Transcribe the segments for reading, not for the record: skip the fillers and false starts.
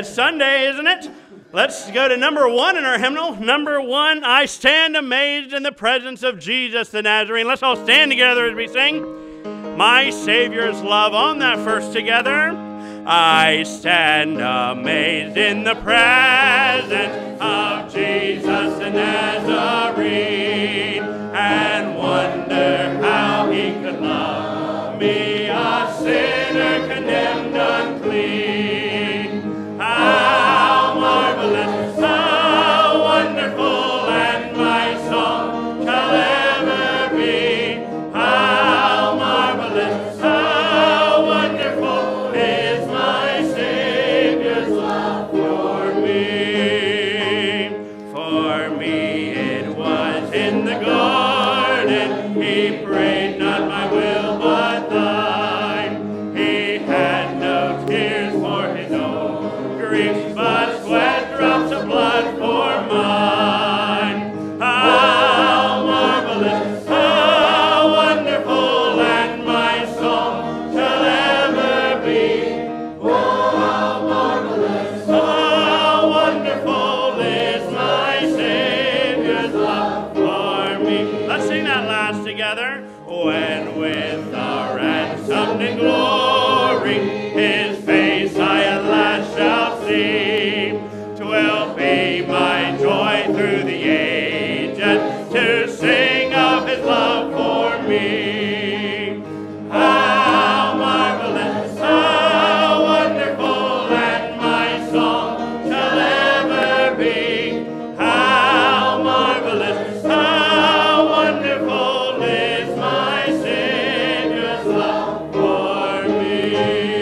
It's Sunday, isn't it? Let's go to number 1 in our hymnal. Number 1, I stand amazed in the presence of Jesus the Nazarene. Let's all stand together as we sing My Savior's Love. On that first together. I stand amazed in the presence of Jesus the Nazarene and wonder how he could love me, a sinner condemned unclean. How marvelous, how wonderful, and my song shall ever be. How marvelous, how wonderful is my Savior's love for me. For me it was in the garden, he prayed not my will but thine. He had no tears for his own griefs, but sweat drops of blood for mine. How marvelous, how wonderful, and my song shall ever be. Oh, how marvelous, how wonderful is my Savior's love for me. Let's sing that last together. When with the ransomed in glory, his face I at last shall see. 'Twill be my joy through the ages to sing of his love for me. How marvelous, how wonderful, and my song shall ever be. How marvelous, how wonderful is my Savior's love for me.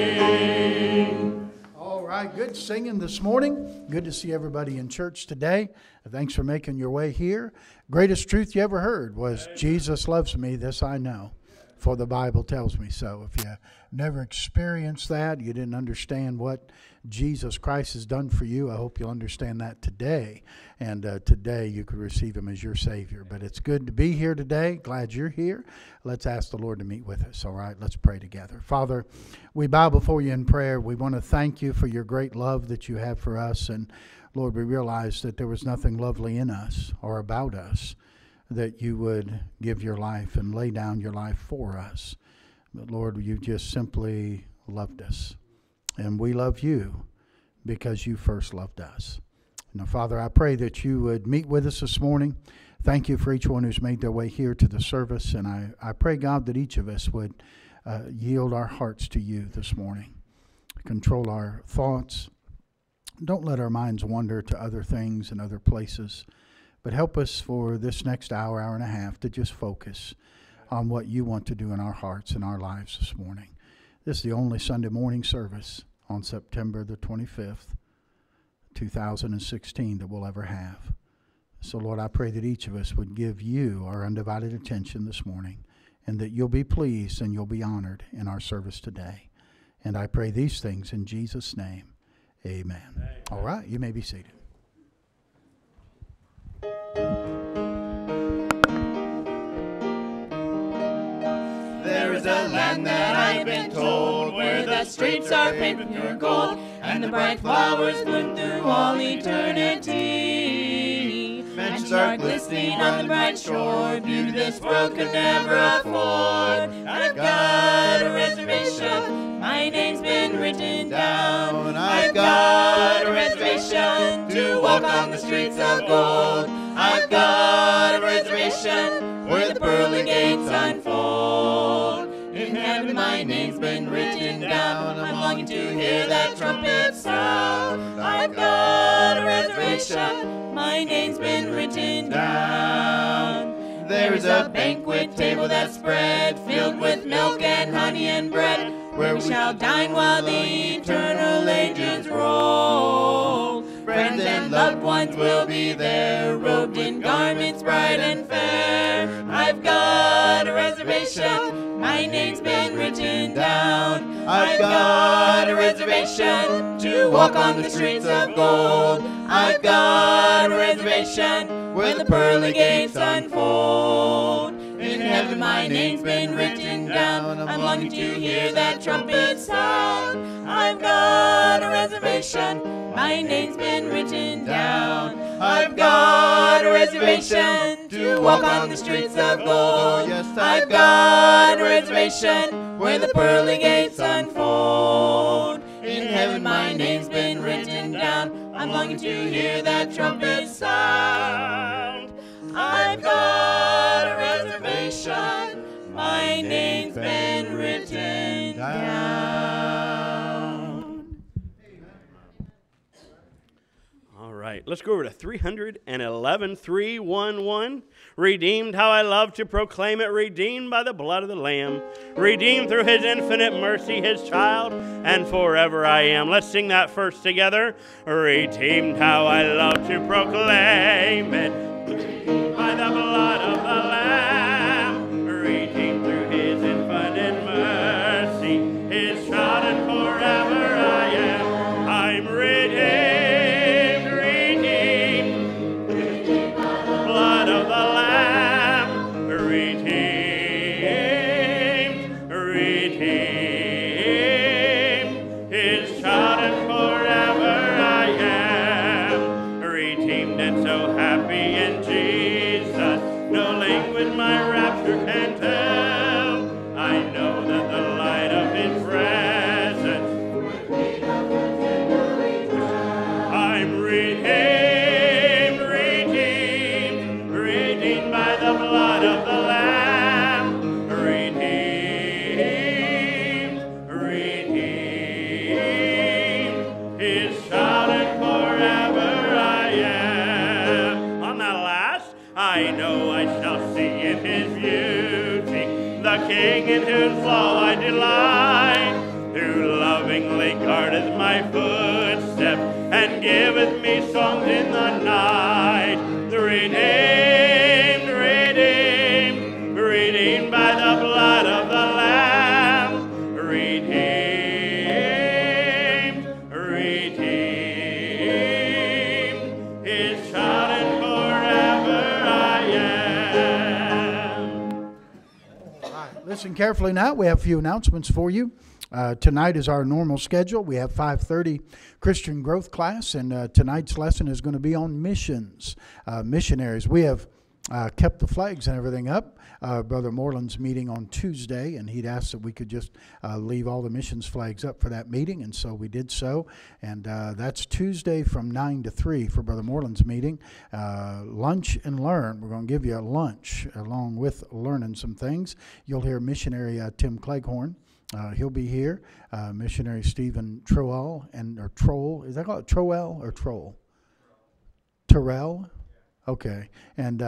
All right, good singing this morning. Good to see everybody in church today. Thanks for making your way here. Greatest truth you ever heard was Jesus loves me, this I know, for the Bible tells me so. If you never experienced that, you didn't understand what Jesus Christ has done for you, I hope you'll understand that today. And today you could receive him as your Savior. But it's good to be here today. Glad you're here. Let's ask the Lord to meet with us. All right, let's pray together. Father, we bow before you in prayer. We want to thank you for your great love that you have for us. And Lord, we realize that there was nothing lovely in us or about us that you would give your life and lay down your life for us. But Lord, you just simply loved us. And we love you because you first loved us. Now, Father, I pray that you would meet with us this morning. Thank you for each one who's made their way here to the service. And I pray, God, that each of us would yield our hearts to you this morning. Control our thoughts. Don't let our minds wander to other things and other places. But help us for this next hour, hour and a half, to just focus on what you want to do in our hearts and our lives this morning. This is the only Sunday morning service on September the 25th, 2016 that we'll ever have. So, Lord, I pray that each of us would give you our undivided attention this morning and that you'll be pleased and you'll be honored in our service today. And I pray these things in Jesus' name. Amen. Amen. All right, you may be seated. There is a land that I've been told, where the streets are paved with pure gold, and the bright flowers bloom through all eternity. Mansions are glistening on the bright shore, beauty this world could never afford. I've got a reservation, my name's been written down. I've got a reservation to walk on the streets of gold. I've got a reservation where the pearly gates unfold. In heaven my name's been written down, I'm longing to hear that trumpet sound. I've got a reservation, my name's been written down. There is a banquet table that's spread, filled with milk and honey and bread, where we shall dine while the eternal ages roll. Friends and loved ones will be there, robed in garments bright and fair. I've got a reservation, my name's been written down. I've got a reservation to walk on the streets of gold. I've got a reservation where the pearly gates unfold. In heaven my name's been written down, I'm longing to hear that trumpet sound. I've got a reservation reservation. My name's been written down. I've got a reservation to walk on the streets of gold. Yes, I've got a reservation where the pearly gates unfold. In heaven my name's been written down. I'm longing to hear that trumpet sound. I've got a reservation. My name's been written down. All right, let's go over to 311, 311. Redeemed, how I love to proclaim it, redeemed by the blood of the Lamb, redeemed through his infinite mercy, his child, and forever I am. Let's sing that first together. Redeemed, how I love to proclaim it, by the blood of the Lamb, redeemed through his infinite mercy, his child, and forever I am. I'm redeemed, redeemed, blood of the Lamb, redeemed, redeemed, his child, and forever I am. Redeemed and so happy in Jesus, no language my rapture can tell. I know that the light of his presence, I'm redeemed, redeemed, redeemed by the blood of the Lamb, redeemed, redeemed, his child, and forever I am. On that last, I know I shall see in his beauty the King in whose law I delight, who lovingly guardeth my footsteps and giveth me songs in the night. Redeemed, redeemed, redeemed by the blood of the Lamb, redeemed, redeemed, his child, and forever I am. All right, listen carefully now. We have a few announcements for you. Tonight is our normal schedule. We have 5:30 Christian Growth class, and tonight's lesson is going to be on missions, missionaries. We have kept the flags and everything up. Brother Moreland's meeting on Tuesday, and he'd asked that we could just leave all the missions flags up for that meeting, and so we did so. And that's Tuesday from 9 to 3 for Brother Moreland's meeting. Lunch and learn. We're going to give you a lunch along with learning some things. You'll hear missionary Tim Cleghorn. He'll be here. Missionary Stephen Troell, or Troll. Is that called Troell or Troll? Terrell? Okay. And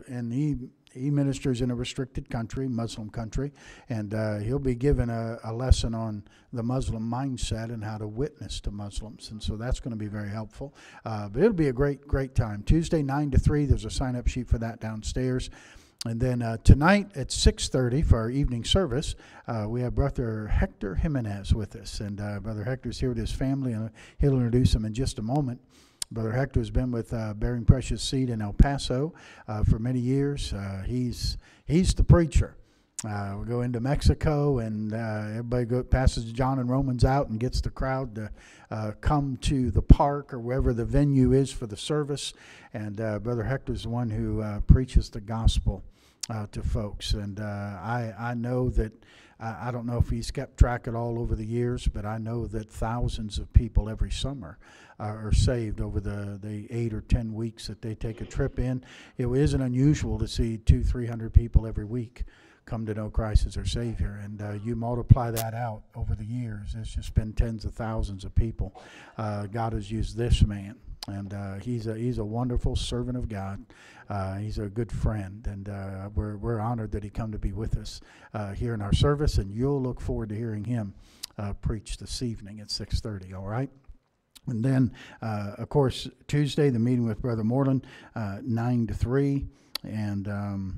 he ministers in a restricted country, Muslim country, and he'll be given a lesson on the Muslim mindset and how to witness to Muslims, and so that's going to be very helpful. But it'll be a great time. Tuesday, 9 to 3, there's a sign-up sheet for that downstairs. And then tonight at 6:30 for our evening service, we have Brother Hector Jimenez with us. And Brother Hector's here with his family, and he'll introduce them in just a moment. Brother Hector has been with Bearing Precious Seed in El Paso for many years. He's the preacher. We go into Mexico, and everybody passes John and Romans out and gets the crowd to come to the park or wherever the venue is for the service. And Brother Hector's the one who preaches the gospel to folks. And I know that, I don't know if he's kept track at all over the years, but I know that thousands of people every summer are saved over the 8 or 10 weeks that they take a trip in. It isn't unusual to see 200-300 people every week come to know Christ as their Savior, and you multiply that out over the years, it's just been tens of thousands of people. God has used this man, and he's a wonderful servant of God. He's a good friend, and we're honored that he come to be with us here in our service, and you'll look forward to hearing him preach this evening at 6:30. All right. And then, of course, Tuesday, the meeting with Brother Moreland, 9 to 3, and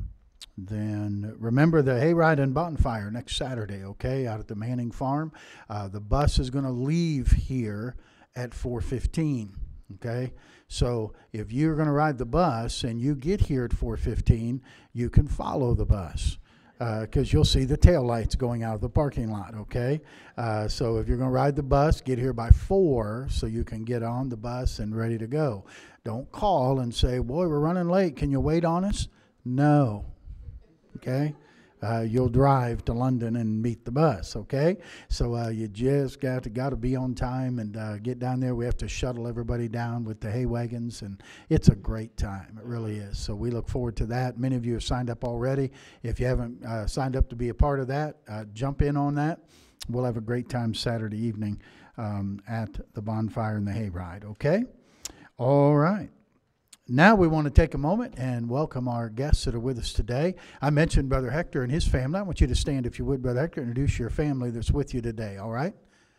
then remember the hayride and bonfire next Saturday, okay, out at the Manning Farm. The bus is going to leave here at 4:15, okay? So if you're going to ride the bus and you get here at 4:15, you can follow the bus. because you'll see the tail lights going out of the parking lot, okay? So if you're going to ride the bus, get here by 4 so you can get on the bus and ready to go. Don't call and say, boy, we're running late. Can you wait on us? No, okay? You'll drive to London and meet the bus, okay? So you just got to be on time and get down there. We have to shuttle everybody down with the hay wagons, and it's a great time. It really is. So we look forward to that. Many of you have signed up already. If you haven't signed up to be a part of that, jump in on that. We'll have a great time Saturday evening at the bonfire and the hayride, okay? All right. Now we want to take a moment and welcome our guests that are with us today. I mentioned Brother Hector and his family. I want you to stand, if you would, Brother Hector, introduce your family that's with you today, all right?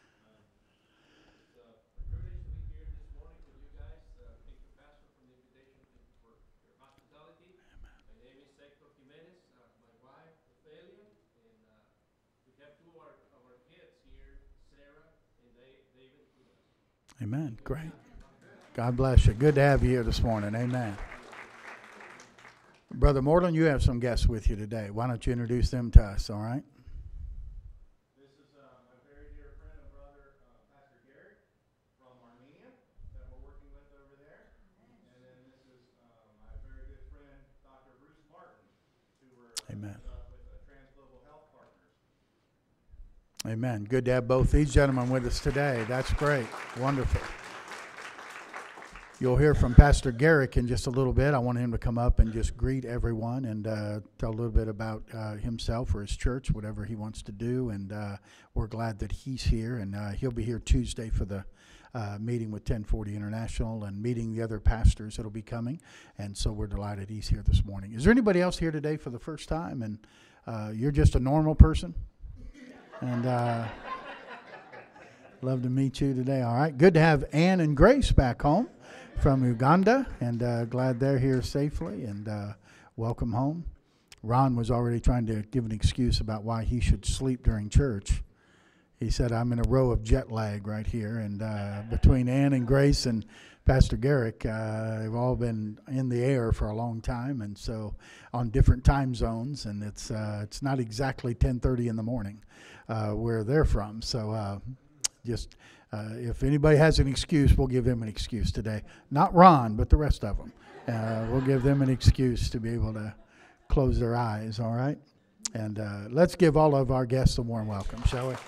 Amen. Great. God bless you. Good to have you here this morning. Amen. Brother Morton, you have some guests with you today. Why don't you introduce them to us, all right? This is my very dear friend and brother, Pastor Gary from Armenia, that we're working with over there. And then this is my very good friend, Dr. Bruce Martin, who we're Amen. With Transglobal Health Partners. Amen. Good to have both these gentlemen with us today. That's great. Wonderful. You'll hear from Pastor Garrick in just a little bit. I want him to come up and just greet everyone and tell a little bit about himself or his church, whatever he wants to do. And we're glad that he's here. And he'll be here Tuesday for the meeting with 1040 International and meeting the other pastors that will be coming. And so we're delighted he's here this morning. Is there anybody else here today for the first time? And you're just a normal person? And love to meet you today. All right. Good to have Ann and Grace back home from Uganda, and glad they're here safely, and welcome home. Ron was already trying to give an excuse about why he should sleep during church. He said, I'm in a row of jet lag right here, and between Ann and Grace and Pastor Garrick, they've all been in the air for a long time, and so on different time zones, and it's not exactly 10:30 in the morning where they're from, so just if anybody has an excuse, we'll give them an excuse today. Not Ron, but the rest of them. We'll give them an excuse to be able to close their eyes, all right? And let's give all of our guests a warm welcome, shall we?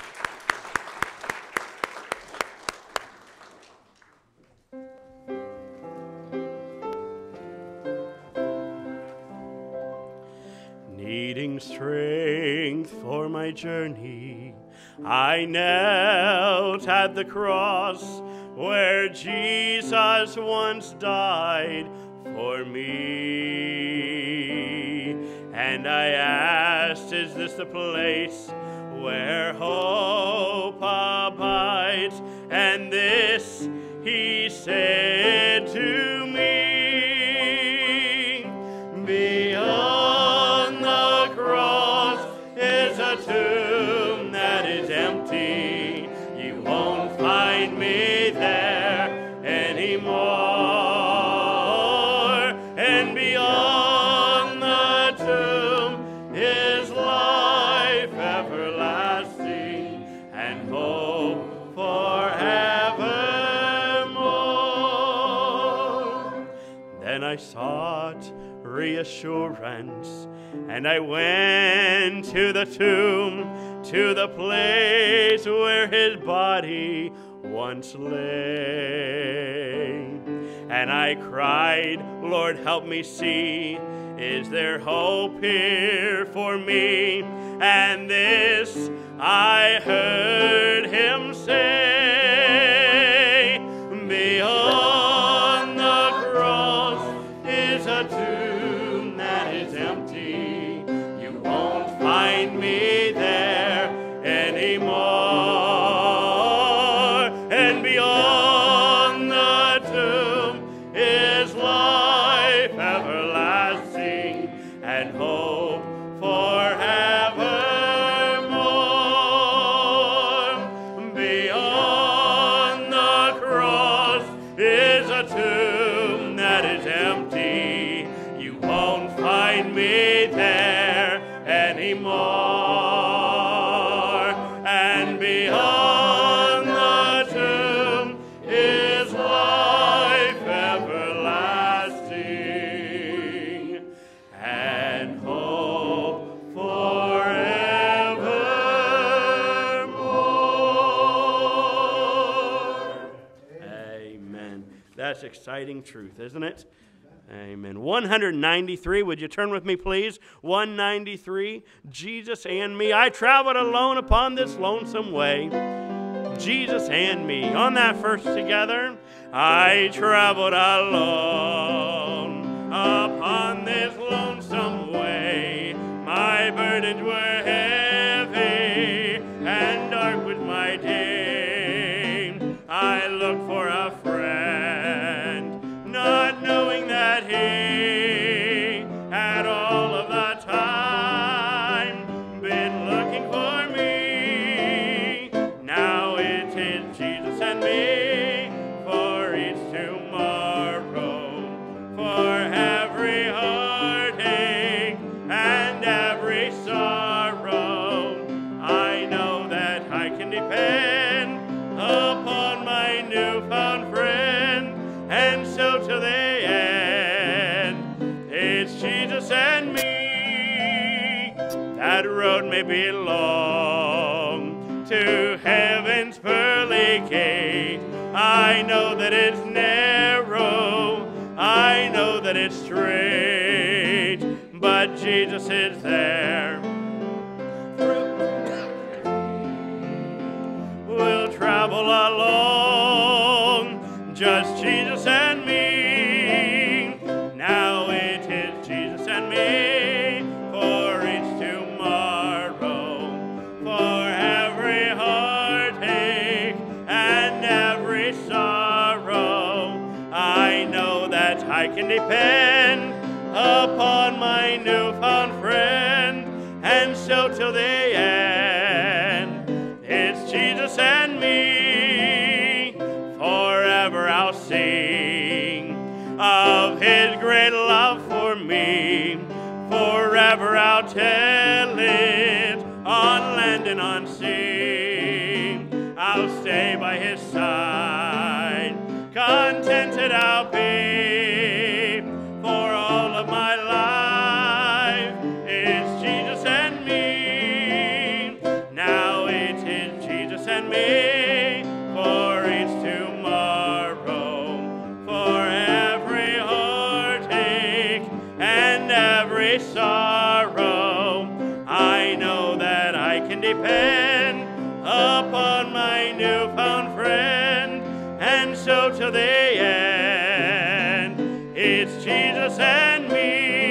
Needing strength for my journey, I knelt at the cross where Jesus once died for me. And I asked, is this the place where hope abides? And this he said to me, beyond the cross is a tomb that is empty. You won't find me there anymore. And beyond the tomb is life everlasting and hope forevermore. Then I sought reassurance, and I went to the tomb, to the place where his body once lay. And I cried, Lord, help me see, is there hope here for me? And this I heard him say, beyond the cross is a tomb that is empty. You won't find me there anymore. And beyond the tomb is life everlasting and hope forevermore. Beyond the cross is a tomb that is empty. You won't find me there anymore. that's exciting truth, isn't it? Amen. 193, would you turn with me, please? 193, Jesus and me. I traveled alone upon this lonesome way. Jesus and me. On that first together. I traveled alone upon this lonesome way. My burdens were heavy and dark was my day. I looked for a friend, not knowing that he had all of the time been looking for me. Now it is Jesus and me for each tomorrow, for every heartache and every sorrow. I know that I can depend upon my newfound friend, and so to the end, it's Jesus and me. That road may be long to heaven's pearly gate. I know that it's narrow, I know that it's straight, but Jesus is there. We'll travel along, just Jesus and me. Now it is Jesus and me for each tomorrow, for every heartache and every sorrow. I know that I can depend upon my newfound friend, and so till the end, it's Jesus and me. Forever I'll sing of his great love for me. Forever I'll tell it on land and on sea. I'll stay by his side, contented I'll be. For all of my life, it's Jesus and me. Now it is Jesus and me for each tomorrow, for every heartache and every sorrow. I know that I can depend upon my newfound friend, and so to the end, it's Jesus and me.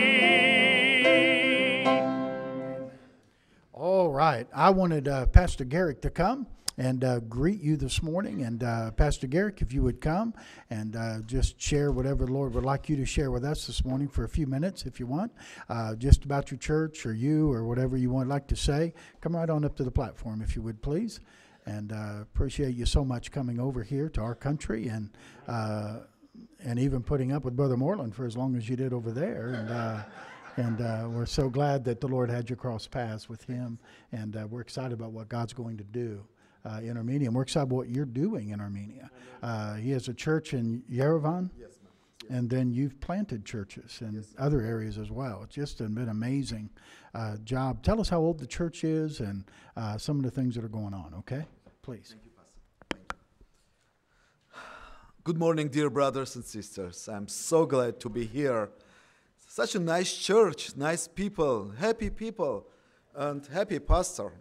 All right. I wanted Pastor Garrick to come and greet you this morning. And Pastor Garrick, if you would come and just share whatever the Lord would like you to share with us this morning for a few minutes, if you want, just about your church or you or whatever you would like to say. Come right on up to the platform, if you would, please. And appreciate you so much coming over here to our country and even putting up with Brother Moreland for as long as you did over there. And we're so glad that the Lord had you cross paths with him. And we're excited about what God's going to do in Armenia. And we're excited about what you're doing in Armenia. He has a church in Yerevan. Yes, ma'am. Yes. And then you've planted churches in other areas as well. It's just been an amazing job. Tell us how old the church is and some of the things that are going on, okay? Please. Thank you, Pastor. Thank you. Good morning, dear brothers and sisters. I'm so glad to be here. Such a nice church, nice people, and happy pastor.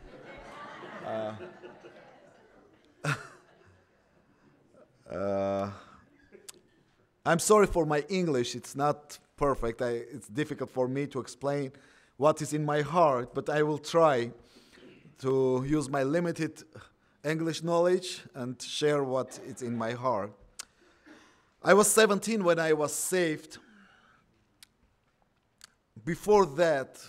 I'm sorry for my English. It's not perfect. It's difficult for me to explain what is in my heart, but I will try to use my limited English knowledge and share what is in my heart. I was 17 when I was saved. Before that,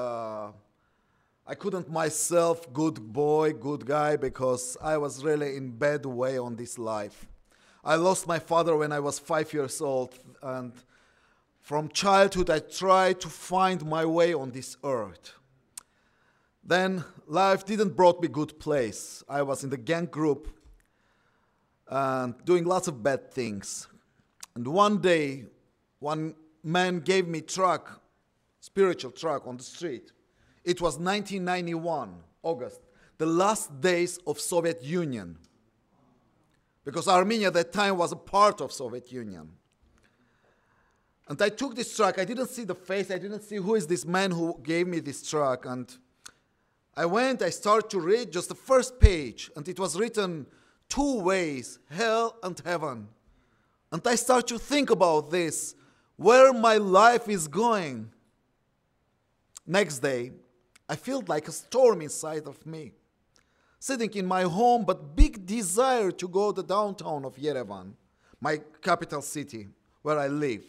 I couldn't myself good boy, good guy, because I was really in bad way on this life. I lost my father when I was 5 years old, and from childhood I tried to find my way on this earth. Then life didn't brought me good place. I was in the gang group and doing lots of bad things. And one day, one man gave me truck, spiritual truck on the street. It was 1991, August, the last days of Soviet Union. because Armenia at that time was a part of Soviet Union. And I took this truck. I didn't see the face. I didn't see who is this man who gave me this truck. And I started to read just the first page, and it was written 2 ways, hell and heaven. And I started to think about this, where my life is going. Next day, I felt like a storm inside of me. Sitting in my home, but big desire to go to the downtown of Yerevan, my capital city, where I live.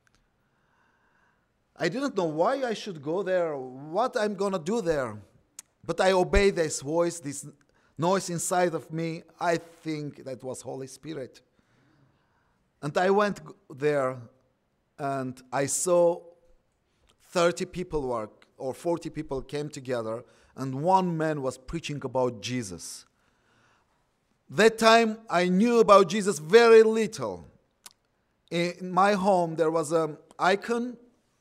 I didn't know why I should go there, what I'm going to do there. But I obeyed this voice, this noise inside of me. I think that was Holy Spirit. And I went there, and I saw 30 people or 40 people came together, and one man was preaching about Jesus. That time I knew about Jesus very little. In my home there was an icon,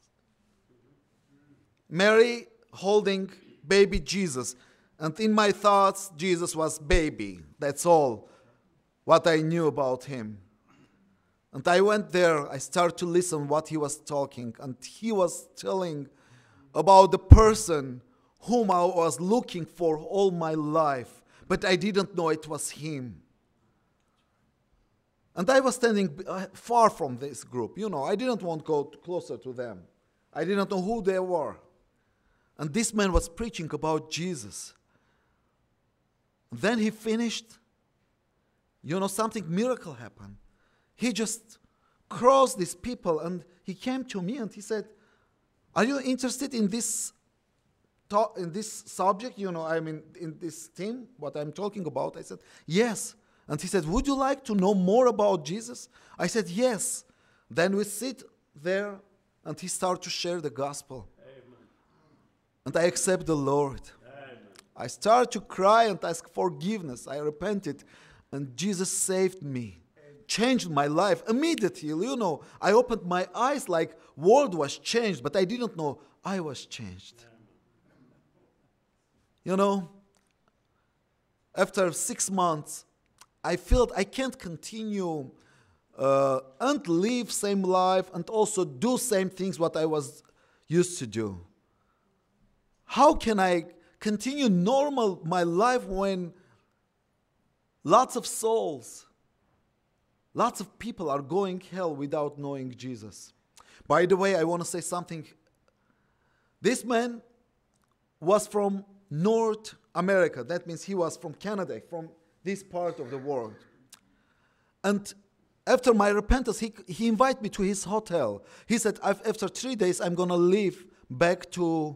Mary holding baby Jesus. And in my thoughts, Jesus was baby. That's all what I knew about him. And I went there, I started to listen what he was talking. And he was telling about the person whom I was looking for all my life. But I didn't know it was him. And I was standing far from this group. You know, I didn't want to go closer to them. I didn't know who they were. And this man was preaching about Jesus. Then he finished. You know, something miracle happened. He just crossed these people and he came to me and he said, "Are you interested in this subject? You know, I mean, in this theme, what I'm talking about?" I said, "Yes." And he said, "Would you like to know more about Jesus?" I said, "Yes." Then we sit there and he started to share the gospel. Amen. And I accept the Lord. Amen. I started to cry and ask forgiveness. I repented and Jesus saved me. Changed my life immediately. You know, I opened my eyes like world was changed, but I didn't know I was changed. You know, after 6 months, I felt I can't continue and live same life and also do same things what I was used to do. How can I continue normal my life when lots of souls, lots of people are going hell without knowing Jesus? By the way, I want to say something. This man was from North America. That means he was from Canada, from this part of the world. And after my repentance, he invited me to his hotel. He said, after 3 days, I'm going to leave back to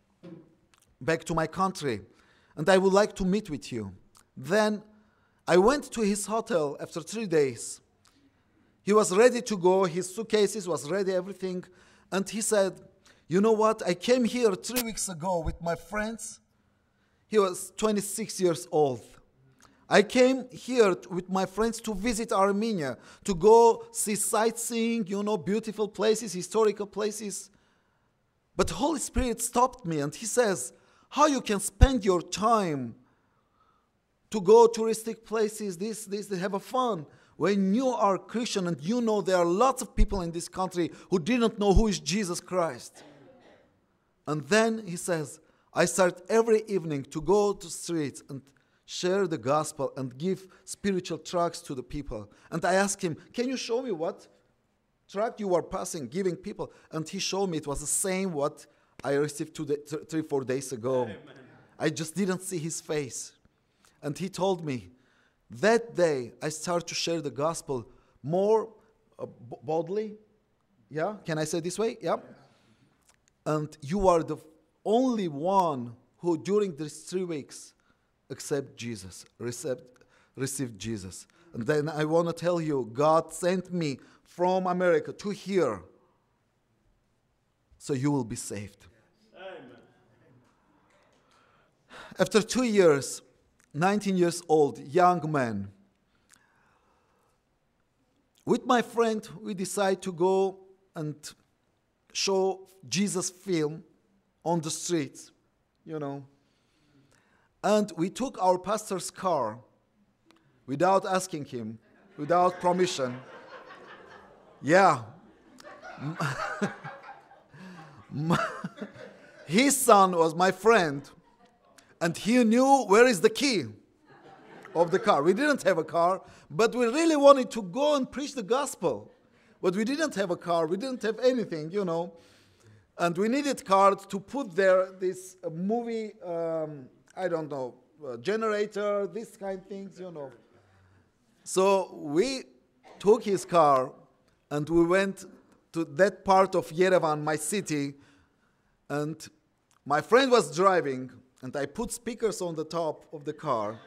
my country. And I would like to meet with you. Then I went to his hotel after 3 days. He was ready to go. His suitcases was ready, everything. And he said, "You know what? I came here 3 weeks ago with my friends." He was 26 years old. "I came here with my friends to visit Armenia, to go see sightseeing, you know, beautiful places, historical places. But Holy Spirit stopped me and he says, how you can spend your time to go touristic places, this, have a fun, when you are Christian and you know there are lots of people in this country who didn't know who is Jesus Christ." And then he says, "I start every evening to go to streets and share the gospel and give spiritual tracts to the people." And I asked him, "Can you show me what tract you were passing, giving people?" And he showed me it was the same what I received 3-4 days ago. Amen. I just didn't see his face. And he told me, that day I started to share the gospel more boldly. Yeah, can I say this way? Yeah. "And you are the only one who during these 3 weeks accept Jesus, received Jesus." And then I want to tell you, God sent me from America to here, so you will be saved. Amen. After 2 years, 19 years old, young man, with my friend, we decided to go and show Jesus film on the streets, you know. And we took our pastor's car without asking him. without permission. Yeah. His son was my friend, and he knew where is the key of the car. We didn't have a car, but we really wanted to go and preach the gospel. But we didn't have a car, we didn't have anything, you know. And we needed cards to put there this movie, I don't know, generator, this kind of things, you know. So we took his car and we went to that part of Yerevan, my city, and my friend was driving, and I put speakers on the top of the car.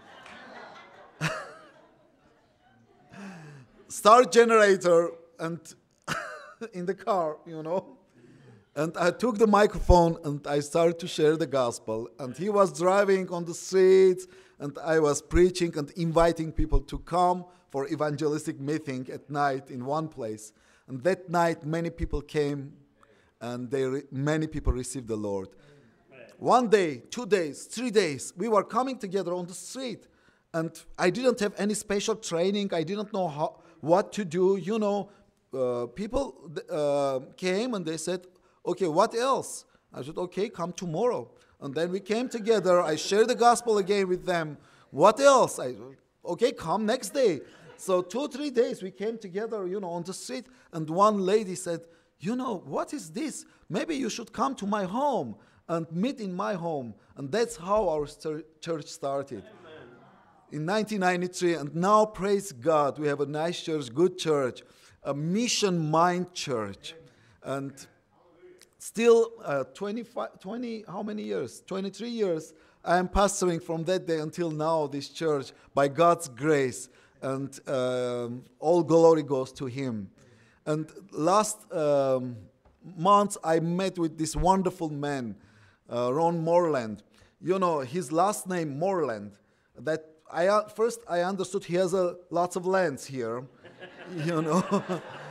Start generator and in the car, you know. And I took the microphone and I started to share the gospel. And he was driving on the streets, and I was preaching and inviting people to come for evangelistic meeting at night in one place. And that night, many people came, and many people received the Lord. 1 day, 2 days, 3 days, we were coming together on the street. And I didn't have any special training. I didn't know what to do. You know, people came and they said, okay, what else? I said, okay, come tomorrow. And then we came together. I shared the gospel again with them. What else? Okay, come next day. So 2-3 days we came together, you know, on the street. And one lady said, you know, what is this? Maybe you should come to my home and meet in my home. And that's how our church started. In 1993, and now, praise God, we have a nice church, good church, a mission mind church. And still 20, how many years? 23 years, I am pastoring from that day until now, this church, by God's grace. And all glory goes to Him. And last month, I met with this wonderful man, Ron Moreland. You know, his last name, Moreland, that first I understood he has lots of lands here, you know.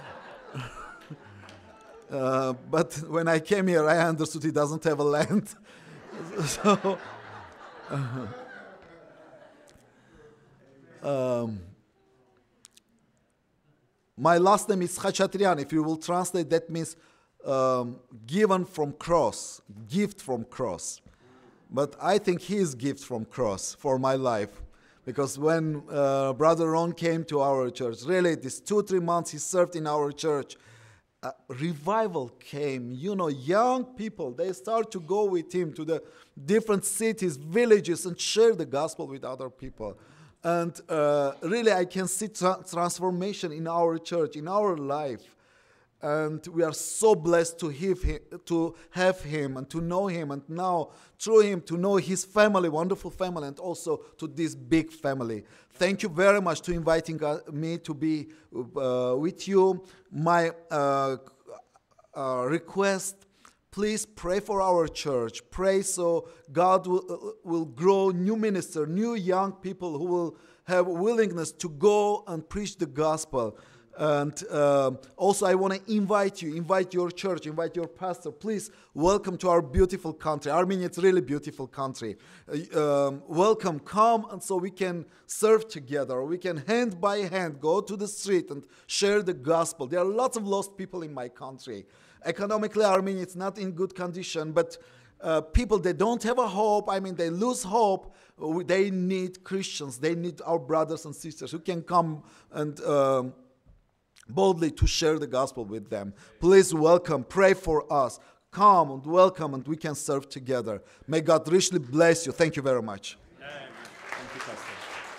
But when I came here, I understood he doesn't have a land. So, my last name is Khachatrian. If you will translate, that means given from cross, gift from cross. But I think he is gift from cross for my life. Because when Brother Ron came to our church, really, these 2-3 months he served in our church, revival came. You know, young people, they start to go with him to the different cities, villages, and share the gospel with other people. And really, I can see transformation in our church, in our life. And we are so blessed to have him and to know him, and now through him to know his family, wonderful family, and also to this big family. Thank you very much to inviting me to be with you. My request, please pray for our church. Pray so God will grow new ministers, new young people who will have willingness to go and preach the gospel. And also I want to invite your church, invite your pastor. Please welcome to our beautiful country. Armenia, it's really beautiful country. Welcome, come, and so we can serve together. We can hand by hand go to the street and share the gospel. There are lots of lost people in my country. Economically, Armenia, it's not in good condition, but people, they don't have a hope. I mean, they lose hope. They need Christians. They need our brothers and sisters who can come and boldly to share the gospel with them. Please welcome, pray for us. Come and welcome, and we can serve together. May God richly bless you. Thank you very much. Thank you, Pastor.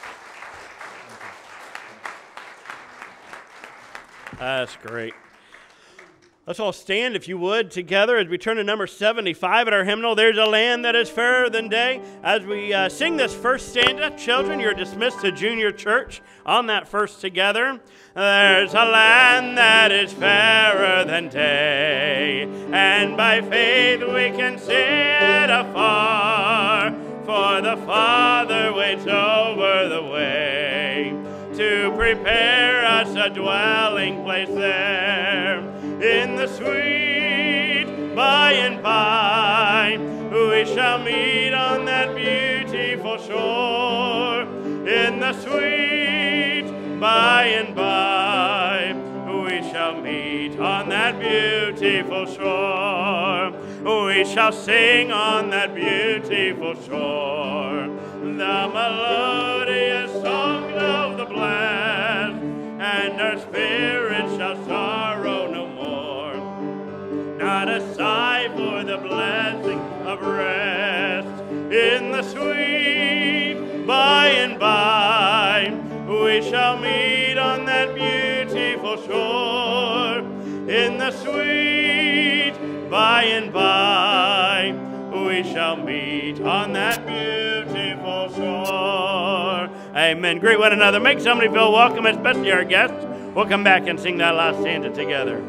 That's great. Let's all stand, if you would, together as we turn to number 75 at our hymnal, There's a Land That Is Fairer Than Day. As we sing this first stanza, children, you're dismissed to junior church on that first together. There's a land that is fairer than day, and by faith we can see it afar, for the Father waits over the way to prepare us a dwelling place there. In the sweet by and by, we shall meet on that beautiful shore. In the sweet by and by, we shall meet on that beautiful shore. We shall sing on that beautiful shore the melodious songs of the blessed, and our spirits shall sorrow no more. Not a sigh for the blessing of rest in the sweet by and by. We shall meet on that beautiful shore in the sweet by and by. We shall meet on that beautiful shore. Amen. Greet one another. Make somebody feel welcome, especially our guests. We'll come back and sing that last stanza together.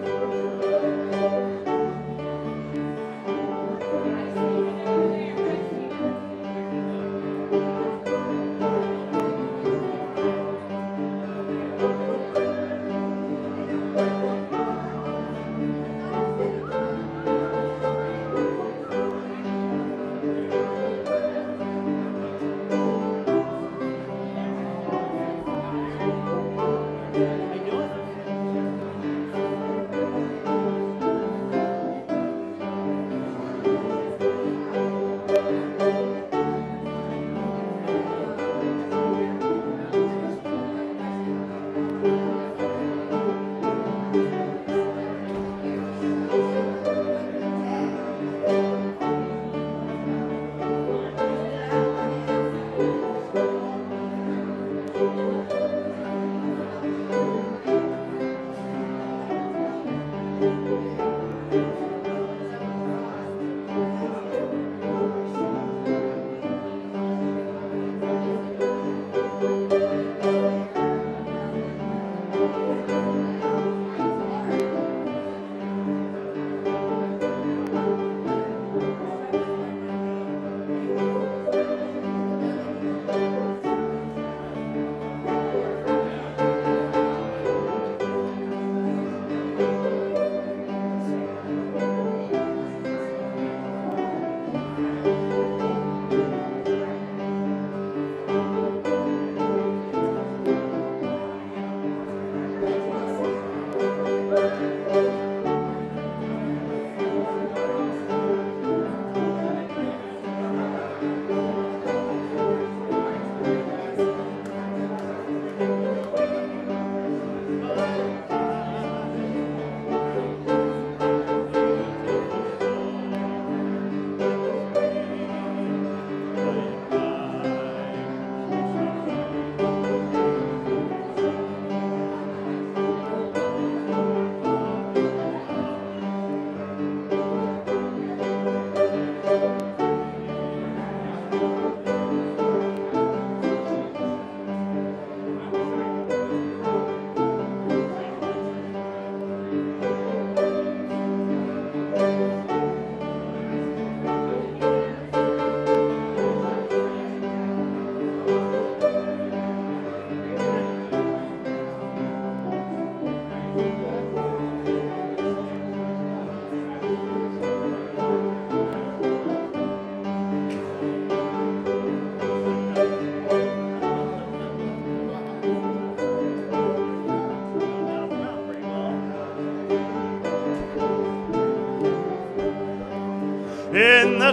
In the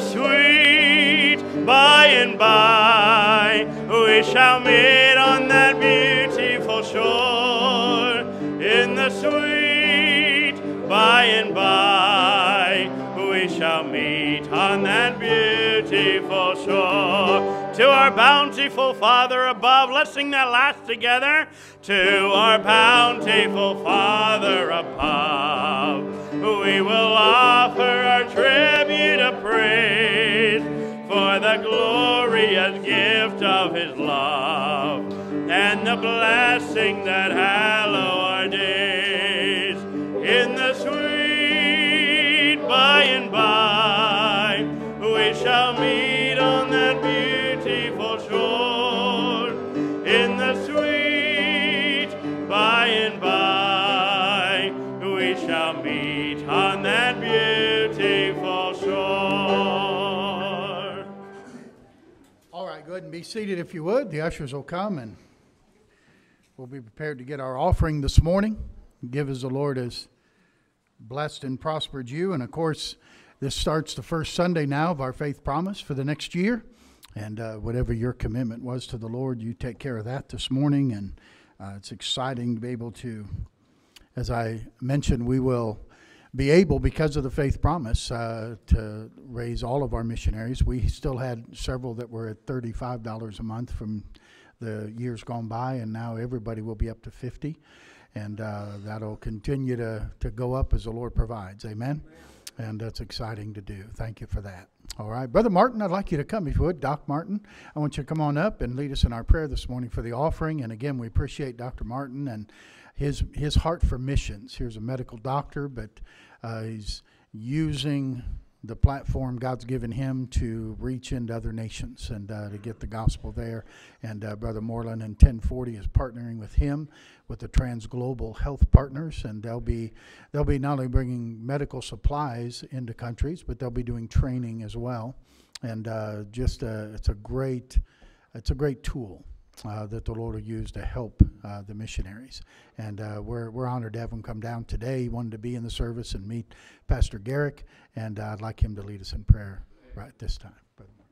sweet by and by, we shall meet on that beautiful shore. In the sweet by and by, we shall meet on that beautiful shore. To our bountiful Father above, let's sing that last together. To our bountiful Father above, we will offer our tribute of praise for the glorious gift of His love and the blessing that hallow our days. In the sweet by and by, we shall meet on that beautiful shore. In the sweet by and by, we shall meet on that beautiful shore. All right, go ahead and be seated if you would. The ushers will come and We'll be prepared to get our offering this morning. Give as the Lord has blessed and prospered you. And of course, this starts the first Sunday now of our faith promise for the next year. And whatever your commitment was to the Lord, you take care of that this morning. And it's exciting to be able to, as I mentioned, we will be able, because of the faith promise, to raise all of our missionaries. We still had several that were at $35 a month from the years gone by, and now everybody will be up to $50, and that'll continue to go up as the Lord provides. Amen? And that's exciting to do. Thank you for that. All right. Brother Martin, I'd like you to come, if you would. Doc Martin, I want you to come on up and lead us in our prayer this morning for the offering. And again, we appreciate Dr. Martin and his heart for missions. Here's a medical doctor, but he's using the platform God's given him to reach into other nations and to get the gospel there. And Brother Moreland and 1040 is partnering with him with the Transglobal Health Partners, and they'll be not only bringing medical supplies into countries, but they'll be doing training as well. And it's a great tool that the Lord will use to help the missionaries. And we're honored to have him come down today. He wanted to be in the service and meet Pastor Garrick, and I'd like him to lead us in prayer right this time. Brother Mark.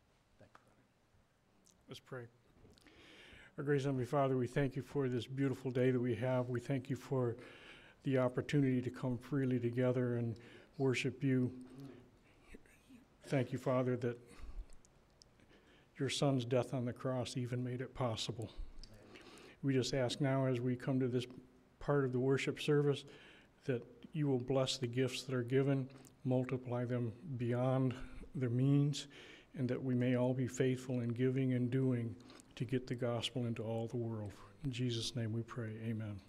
Let's pray. Our gracious Heavenly Father, we thank you for this beautiful day that we have. We thank you for the opportunity to come freely together and worship you. Thank you, Father, that your Son's death on the cross even made it possible. We just ask now, as we come to this part of the worship service, that you will bless the gifts that are given, multiply them beyond their means, and that we may all be faithful in giving and doing to get the gospel into all the world. In Jesus' name we pray, amen.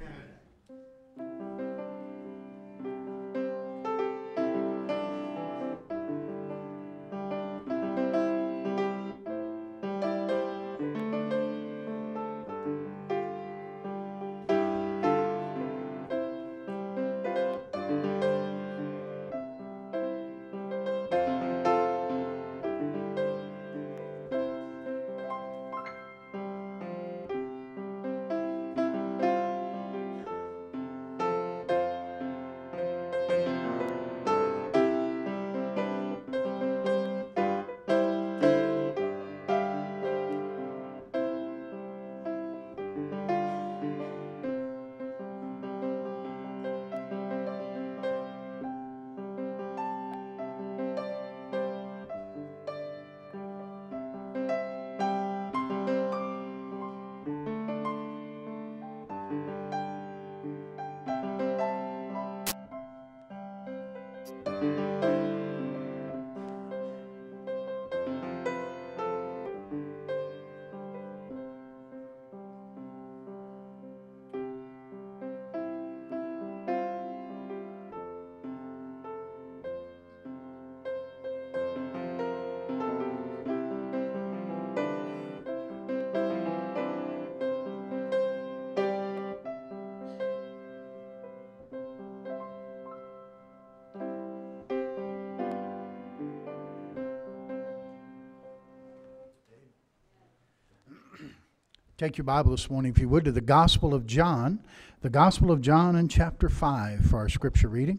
Take your Bible this morning, if you would, to the Gospel of John in chapter 5 for our scripture reading.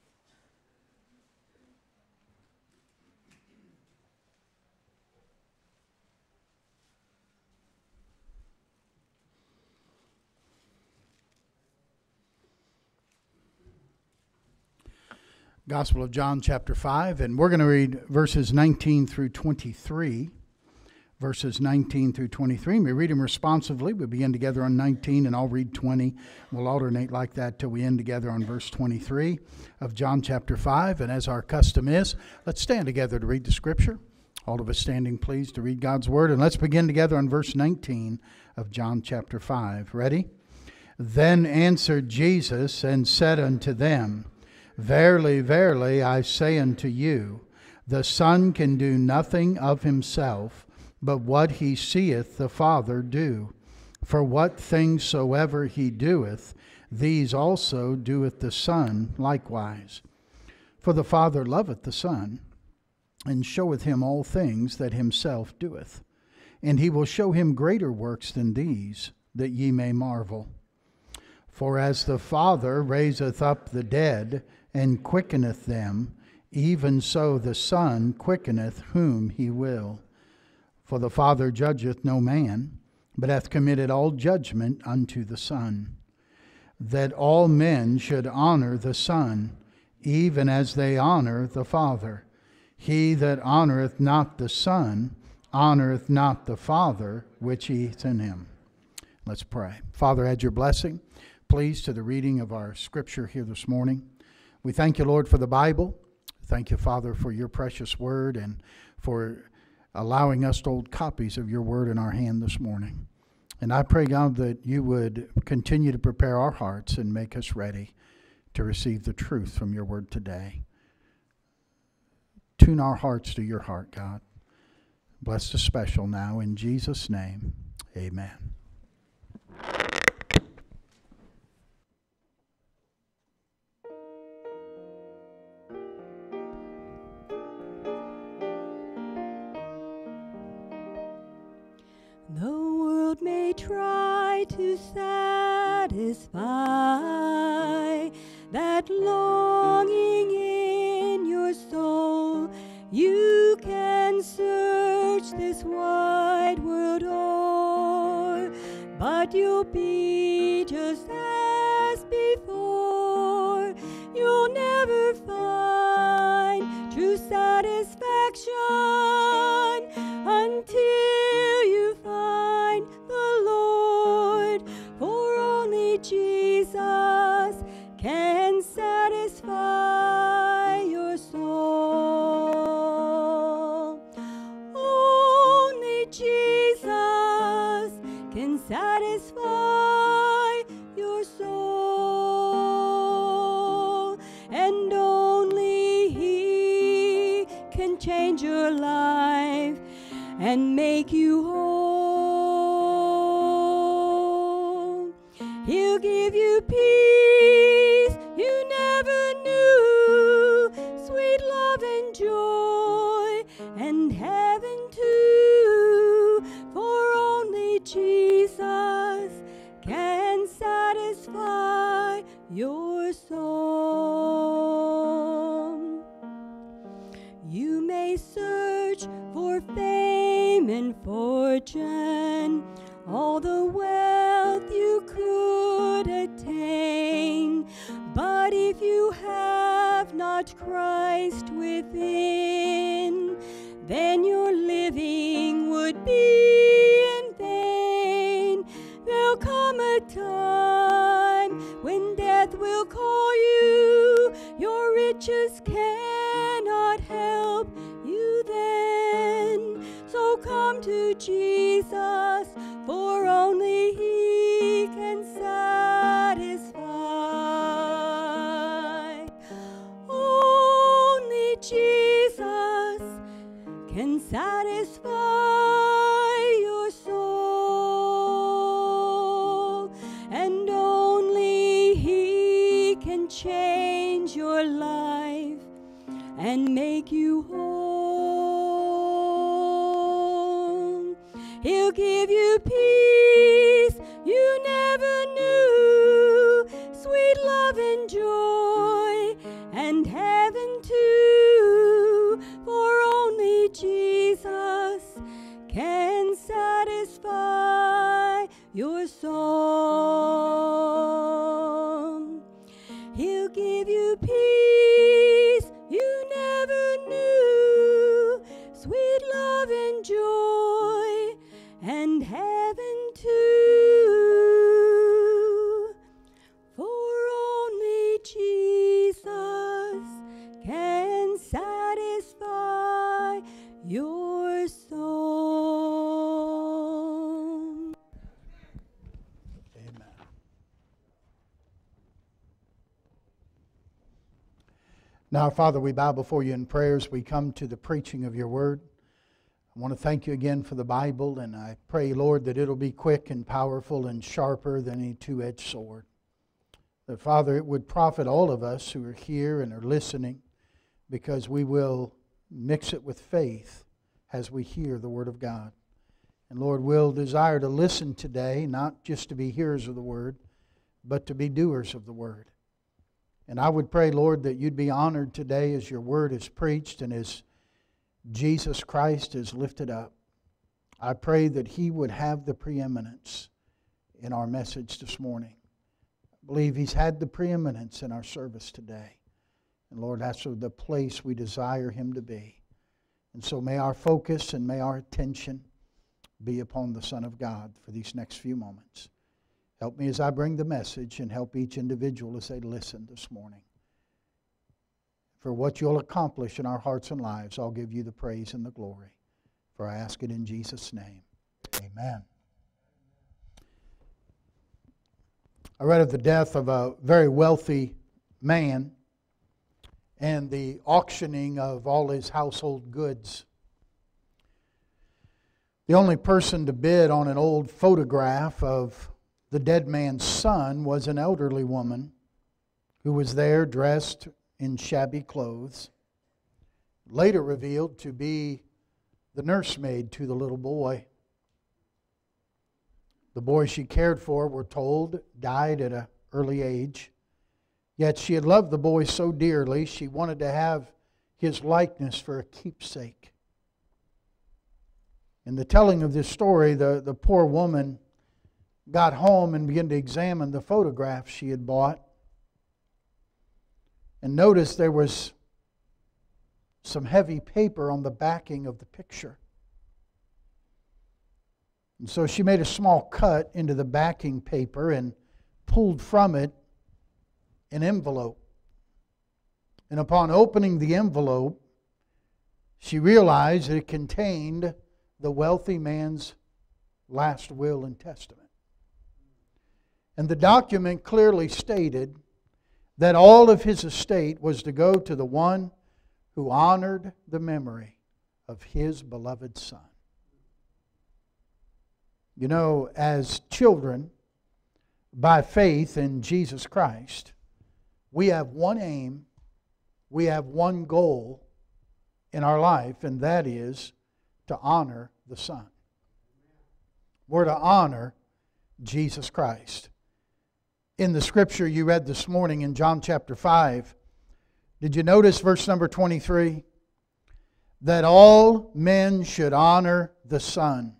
Gospel of John chapter 5, and we're going to read verses 19 through 23. Verses 19 through 23. We read them responsively. We begin together on 19, and I'll read 20. We'll alternate like that till we end together on verse 23 of John chapter 5. And as our custom is, let's stand together to read the scripture. All of us standing, please, to read God's word. And let's begin together on verse 19 of John chapter 5. Ready? Then answered Jesus and said unto them, Verily, verily, I say unto you, the Son can do nothing of himself, but what he seeth the Father do. For what things soever he doeth, these also doeth the Son likewise. For the Father loveth the Son, and showeth him all things that himself doeth. And he will show him greater works than these, that ye may marvel. For as the Father raiseth up the dead, and quickeneth them, even so the Son quickeneth whom he will. For the Father judgeth no man, but hath committed all judgment unto the Son, that all men should honor the Son, even as they honor the Father. He that honoreth not the Son honoreth not the Father which is in him. Let's pray. Father, add your blessing, please, to the reading of our scripture here this morning. We thank you, Lord, for the Bible. Thank you, Father, for your precious word and for allowing us to hold copies of your word in our hand this morning. And I pray, God, that you would continue to prepare our hearts and make us ready to receive the truth from your word today. Tune our hearts to your heart, God. Bless the special now in Jesus' name. Amen. The world may try to satisfy that longing in your soul. You can search this wide world o'er, but you'll be just as before. You'll never find true satisfaction until you find the Lord, for only Jesus can satisfy your soul. Only Jesus can satisfy your soul, and only He can change your life and make you whole. He'll give you peace you never knew, sweet love and joy, and heaven too, for only Jesus can satisfy your soul. You may search for fame and fortune, all the wealth you could attain, but if you have not Christ within, then your living would be in vain. There'll come a time when death will call you, your riches cannot help you then. So come to Jesus, for only He can satisfy. Only Jesus can satisfy your soul, and only He can change your life and make you whole. He'll give you peace you never knew, sweet love and joy, and heaven too, for only Jesus can satisfy your soul. He'll give you peace you never knew, sweet love and joy, and heaven too, for only Jesus can satisfy your soul. Amen. Now, Father, we bow before you in prayers. We come to the preaching of your word. I want to thank you again for the Bible, and I pray, Lord, that it'll be quick and powerful and sharper than any two-edged sword. That, Father, it would profit all of us who are here and are listening, because we will mix it with faith as we hear the Word of God. And Lord, we'll desire to listen today, not just to be hearers of the Word, but to be doers of the Word. And I would pray, Lord, that You'd be honored today as Your Word is preached and as Jesus Christ is lifted up. I pray that He would have the preeminence in our message this morning. I believe He's had the preeminence in our service today. And Lord, that's the place we desire Him to be. And so may our focus and may our attention be upon the Son of God for these next few moments. Help me as I bring the message, and help each individual as they listen this morning. For what You'll accomplish in our hearts and lives, I'll give You the praise and the glory. For I ask it in Jesus' name. Amen. I read of the death of a very wealthy man and the auctioning of all his household goods. The only person to bid on an old photograph of the dead man's son was an elderly woman who was there dressed in shabby clothes, later revealed to be the nursemaid to the little boy. The boy she cared for, we're told, died at an early age. Yet she had loved the boy so dearly, she wanted to have his likeness for a keepsake. In the telling of this story, the poor woman got home and began to examine the photographs she had bought, and noticed there was some heavy paper on the backing of the picture. And so she made a small cut into the backing paper and pulled from it an envelope. And upon opening the envelope, she realized that it contained the wealthy man's last will and testament. And the document clearly stated that all of his estate was to go to the one who honored the memory of his beloved son. You know, as children, by faith in Jesus Christ, we have one aim, we have one goal in our life, and that is to honor the Son. We're to honor Jesus Christ. In the scripture you read this morning in John chapter 5, did you notice verse number 23? That all men should honor the Son.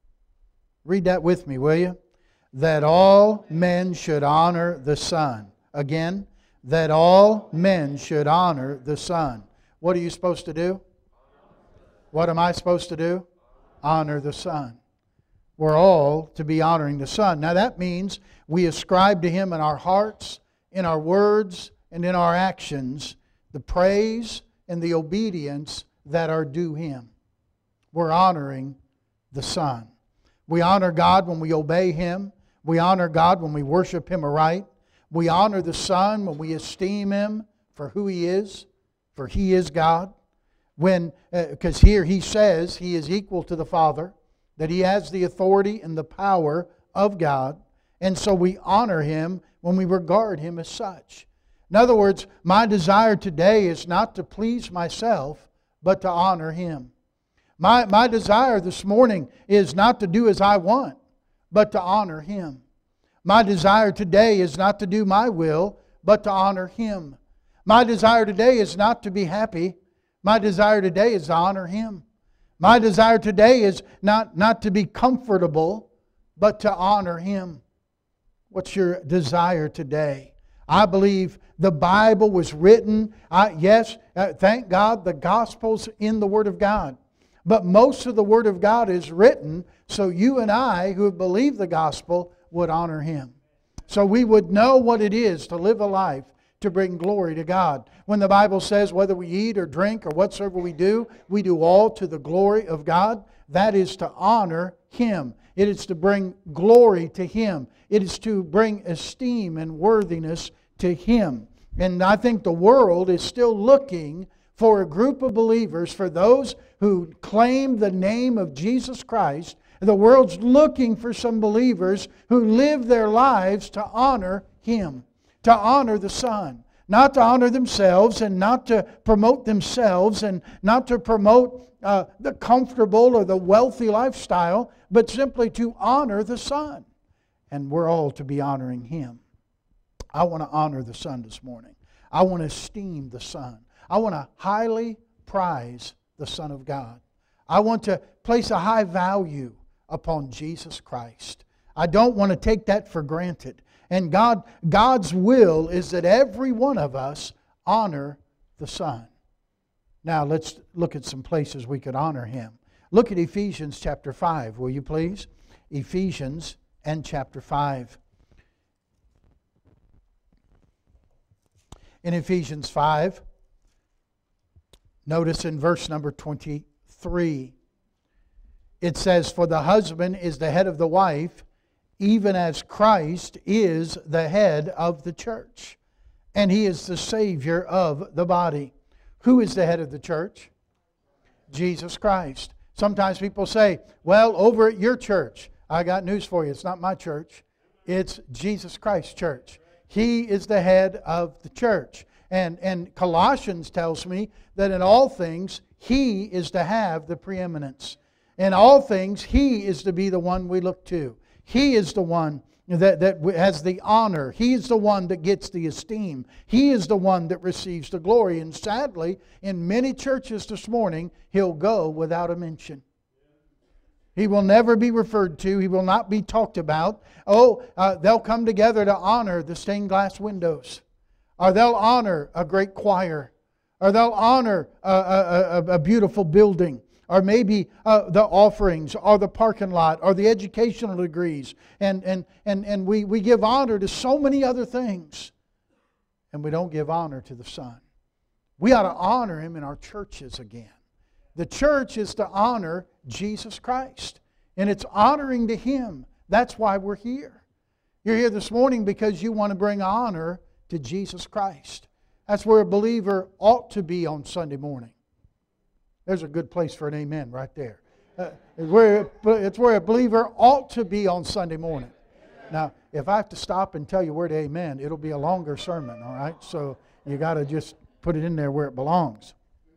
Read that with me, will you? That all men should honor the Son. Again, that all men should honor the Son. What are you supposed to do? What am I supposed to do? Honor the Son. We're all to be honoring the Son. Now that means we ascribe to Him in our hearts, in our words, and in our actions the praise and the obedience that are due Him. We're honoring the Son. We honor God when we obey Him. We honor God when we worship Him aright. We honor the Son when we esteem Him for who He is, for He is God. Because here He says He is equal to the Father, that He has the authority and the power of God, and so we honor Him when we regard Him as such. In other words, my desire today is not to please myself, but to honor Him. My desire this morning is not to do as I want, but to honor Him. My desire today is not to do my will, but to honor Him. My desire today is not to be happy. My desire today is to honor Him. My desire today is not to be comfortable, but to honor Him. What's your desire today? I believe the Bible was written. Thank God the Gospel's in the Word of God. But most of the Word of God is written so you and I who have believed the Gospel would honor Him. So we would know what it is to live a life to bring glory to God. When the Bible says whether we eat or drink or whatsoever we do all to the glory of God, that is to honor Him. It is to bring glory to Him. It is to bring esteem and worthiness to Him. And I think the world is still looking for a group of believers, for those who claim the name of Jesus Christ. The world's looking for some believers who live their lives to honor Him, to honor the Son. not to honor themselves and not to promote themselves and not to promote the comfortable or the wealthy lifestyle, but simply to honor the Son. And we're all to be honoring Him. I want to honor the Son this morning. I want to esteem the Son. I want to highly prize the Son of God. I want to place a high value upon Jesus Christ. I don't want to take that for granted. And God's will is that every one of us honor the Son. Now let's look at some places we could honor Him. Look at Ephesians chapter 5, will you please? Ephesians and chapter 5. In Ephesians 5, notice in verse number 23, it says, "For the husband is the head of the wife, even as Christ is the head of the church, and He is the Savior of the body." Who is the head of the church? Jesus Christ. Sometimes people say, "Well, over at your church," I got news for you. It's not my church. It's Jesus Christ's church. He is the head of the church. And Colossians tells me that in all things, He is to have the preeminence. In all things, He is to be the one we look to. He is the one that has the honor. He is the one that gets the esteem. He is the one that receives the glory. And sadly, in many churches this morning, He'll go without a mention. He will never be referred to. He will not be talked about. They'll come together to honor the stained glass windows. Or they'll honor a great choir. Or they'll honor a beautiful building. Or maybe the offerings, or the parking lot, or the educational degrees. And we give honor to so many other things. And we don't give honor to the Son. We ought to honor Him in our churches again. The church is to honor Jesus Christ. And it's honoring to Him. That's why we're here. You're here this morning because you want to bring honor to Jesus Christ. That's where a believer ought to be on Sunday morning. There's a good place for an amen right there. It's where a believer ought to be on Sunday morning. Now, if I have to stop and tell you where to amen, it'll be a longer sermon, all right? So you got to just put it in there where it belongs.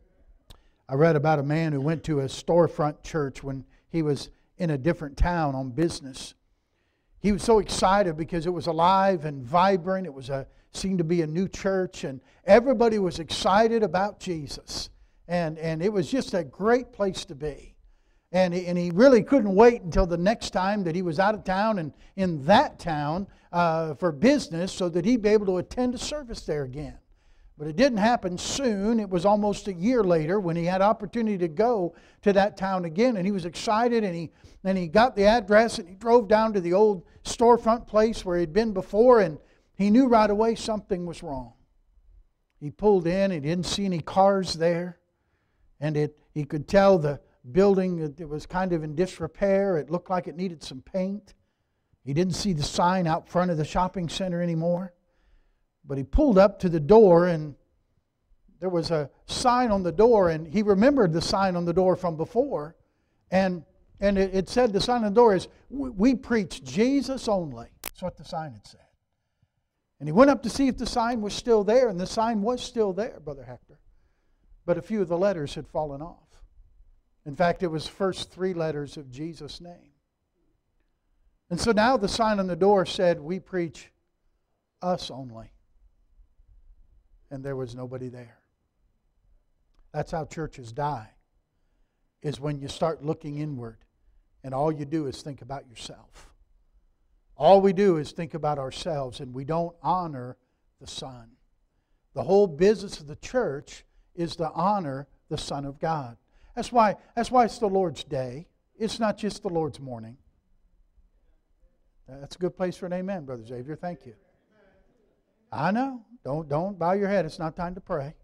I read about a man who went to a storefront church when he was in a different town on business. He was so excited because it was alive and vibrant. It seemed to be a new church, and everybody was excited about Jesus. And it was just a great place to be. And he really couldn't wait until the next time that he was out of town and in that town for business so that he'd be able to attend a service there again. But it didn't happen soon. It was almost a year later when he had opportunity to go to that town again. And he was excited, and he got the address, and he drove down to the old storefront place where he'd been before, and he knew right away something was wrong. He pulled in, he didn't see any cars there. And he could tell the building, it was kind of in disrepair. It looked like it needed some paint. He didn't see the sign out front of the shopping center anymore. But he pulled up to the door, and there was a sign on the door, and he remembered the sign on the door from before. And it said, the sign on the door is, "We preach Jesus only." That's what the sign had said. And he went up to see if the sign was still there, and the sign was still there, Brother Hector. But a few of the letters had fallen off. In fact, it was the first 3 letters of Jesus' name. And so now the sign on the door said, "We preach us only." And there was nobody there. That's how churches die, is when you start looking inward and all you do is think about yourself. All we do is think about ourselves, and we don't honor the Son. The whole business of the church is to honor the Son of God. That's why it's the Lord's Day. It's not just the Lord's morning. That's a good place for an amen, Brother Xavier. Thank you. I know. Don't bow your head. It's not time to pray.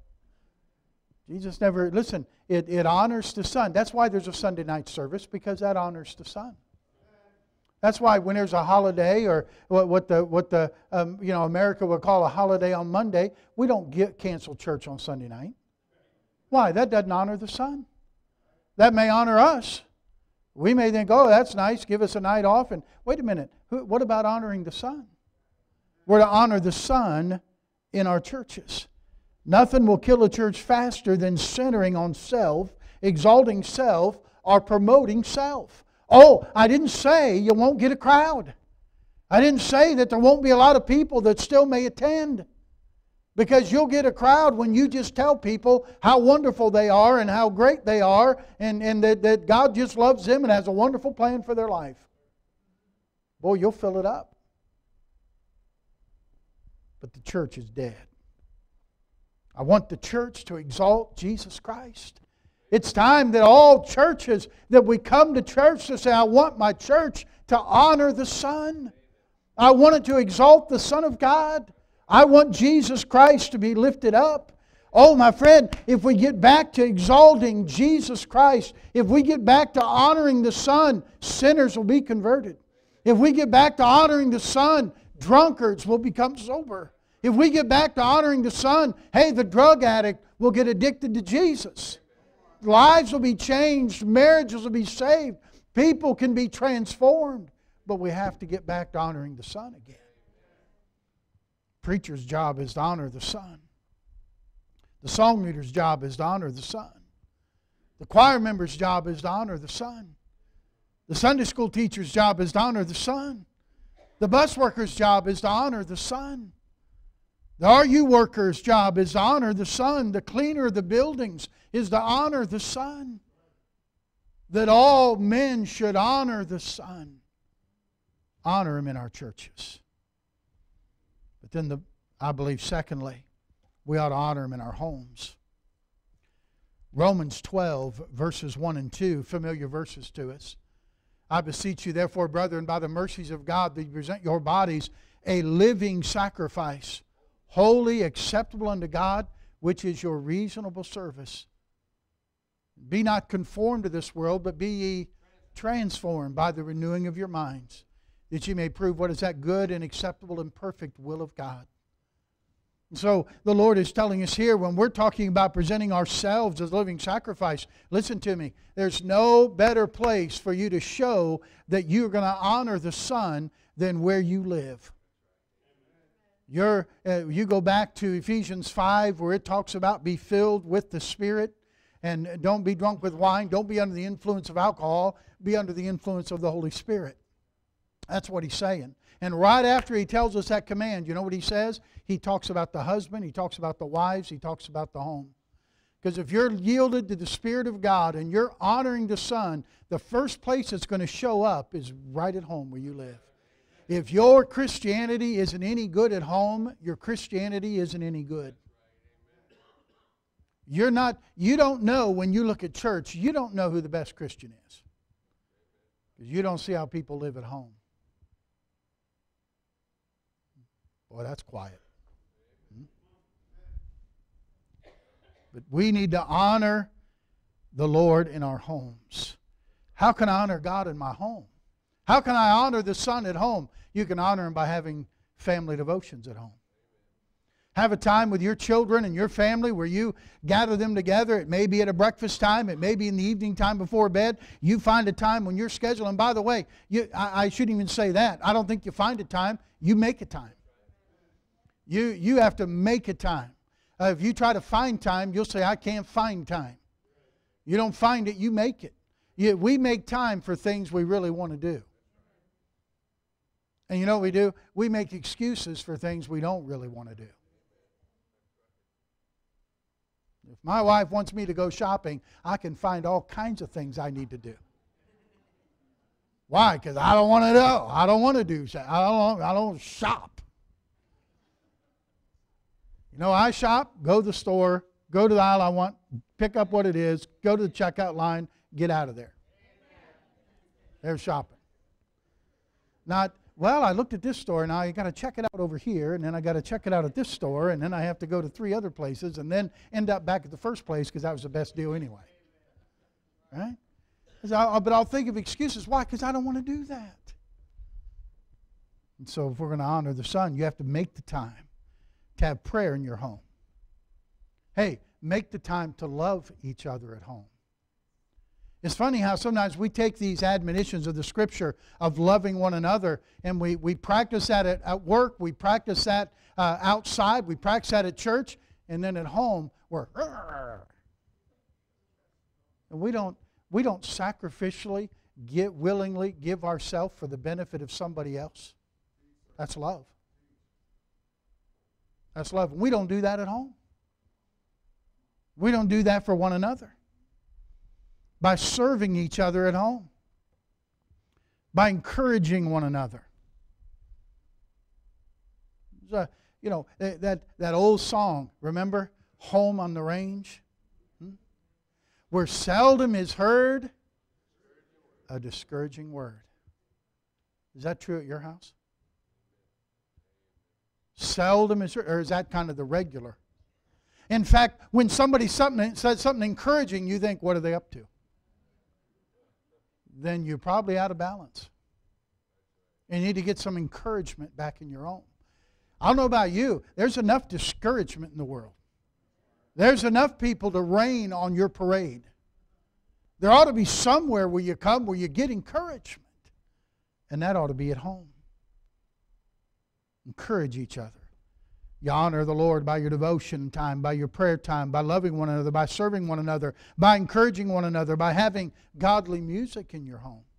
Jesus never, listen, it honors the Son. That's why there's a Sunday night service, because that honors the Son. That's why when there's a holiday, or what America would call a holiday on Monday, we don't cancel church on Sunday night. Why? That doesn't honor the Son. That may honor us. We may think, "Oh, that's nice, give us a night off." And wait a minute, what about honoring the Son? We're to honor the Son in our churches. Nothing will kill a church faster than centering on self, exalting self, or promoting self. Oh, I didn't say you won't get a crowd. I didn't say that there won't be a lot of people that still may attend. Because you'll get a crowd when you just tell people how wonderful they are and how great they are, and that God just loves them and has a wonderful plan for their life. Boy, you'll fill it up. But the church is dead. I want the church to exalt Jesus Christ. It's time that all churches, that we come to church to say, I want my church to honor the Son. I want it to exalt the Son of God. I want Jesus Christ to be lifted up. Oh, my friend, if we get back to exalting Jesus Christ, if we get back to honoring the Son, sinners will be converted. If we get back to honoring the Son, drunkards will become sober. If we get back to honoring the Son, hey, the drug addict will get addicted to Jesus. Lives will be changed. Marriages will be saved. People can be transformed. But we have to get back to honoring the Son again. Preacher's job is to honor the Son. The song leader's job is to honor the Son. The choir member's job is to honor the Son. The Sunday school teacher's job is to honor the Son. The bus worker's job is to honor the Son. The RU worker's job is to honor the Son. The cleaner of the buildings is to honor the Son. That all men should honor the Son. Honor Him in our churches. But then, I believe, secondly, we ought to honor Him in our homes. Romans 12, verses 1 and 2, familiar verses to us. I beseech you, therefore, brethren, by the mercies of God, that you present your bodies a living sacrifice, holy, acceptable unto God, which is your reasonable service. Be not conformed to this world, but be ye transformed by the renewing of your minds, that you may prove what is that good and acceptable and perfect will of God. And so the Lord is telling us here, when we're talking about presenting ourselves as a living sacrifice, listen to me, there's no better place for you to show that you're going to honor the Son than where you live. You go back to Ephesians 5, where it talks about be filled with the Spirit, and don't be drunk with wine, don't be under the influence of alcohol, be under the influence of the Holy Spirit. That's what He's saying. And right after He tells us that command, you know what He says? He talks about the husband, He talks about the wives, He talks about the home. Because if you're yielded to the Spirit of God and you're honoring the Son, the first place it's going to show up is right at home where you live. If your Christianity isn't any good at home, your Christianity isn't any good. You don't know when you look at church, you don't know who the best Christian is. Because you don't see how people live at home. Boy, that's quiet. But we need to honor the Lord in our homes. How can I honor God in my home? How can I honor the Son at home? You can honor Him by having family devotions at home. Have a time with your children and your family where you gather them together. It may be at a breakfast time. It may be in the evening time before bed. You find a time when you're scheduled. And by the way, I shouldn't even say that. I don't think you find a time. You make a time. You have to make a time. If you try to find time, you'll say, I can't find time. You don't find it, you make it. We make time for things we really want to do. And you know what we do? We make excuses for things we don't really want to do. If my wife wants me to go shopping, I can find all kinds of things I need to do. Why? Because I don't want to know. I don't want to do that. I don't shop. You know, I shop, go to the store, go to the aisle I want, pick up what it is, go to the checkout line, get out of there. There's shopping. Not, well, I looked at this store, now I got to check it out over here, and then I got to check it out at this store, and then I have to go to 3 other places, and then end up back at the first place because that was the best deal anyway. Right? But I'll think of excuses. Why? Because I don't want to do that. And so if we're going to honor the Son, you have to make the time to have prayer in your home. Hey, make the time to love each other at home. It's funny how sometimes we take these admonitions of the Scripture of loving one another, and we practice that at work, we practice that outside, we practice that at church, and then at home we're and we don't sacrificially willingly give ourselves for the benefit of somebody else. That's love. That's love. We don't do that at home. We don't do that for one another. By serving each other at home. By encouraging one another. You know, that old song, remember? Home on the Range? Where seldom is heard a discouraging word. Is that true at your house? Seldom is heard, or is that kind of the regular? In fact, when somebody says something encouraging, you think, what are they up to? Then you're probably out of balance. You need to get some encouragement back in your own. I don't know about you. There's enough discouragement in the world. There's enough people to rain on your parade. There ought to be somewhere where you come where you get encouragement. And that ought to be at home. Encourage each other. You honor the Lord by your devotion time, by your prayer time, by loving one another, by serving one another, by encouraging one another, by having godly music in your home.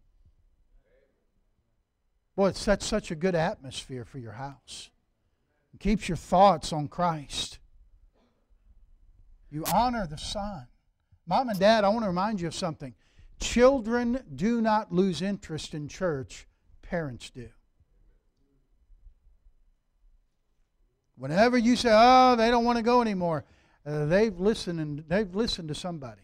Boy, it sets such a good atmosphere for your house. It keeps your thoughts on Christ. You honor the Son. Mom and Dad, I want to remind you of something. Children do not lose interest in church. Parents do. Whenever you say, oh, they don't want to go anymore, they've listened to somebody.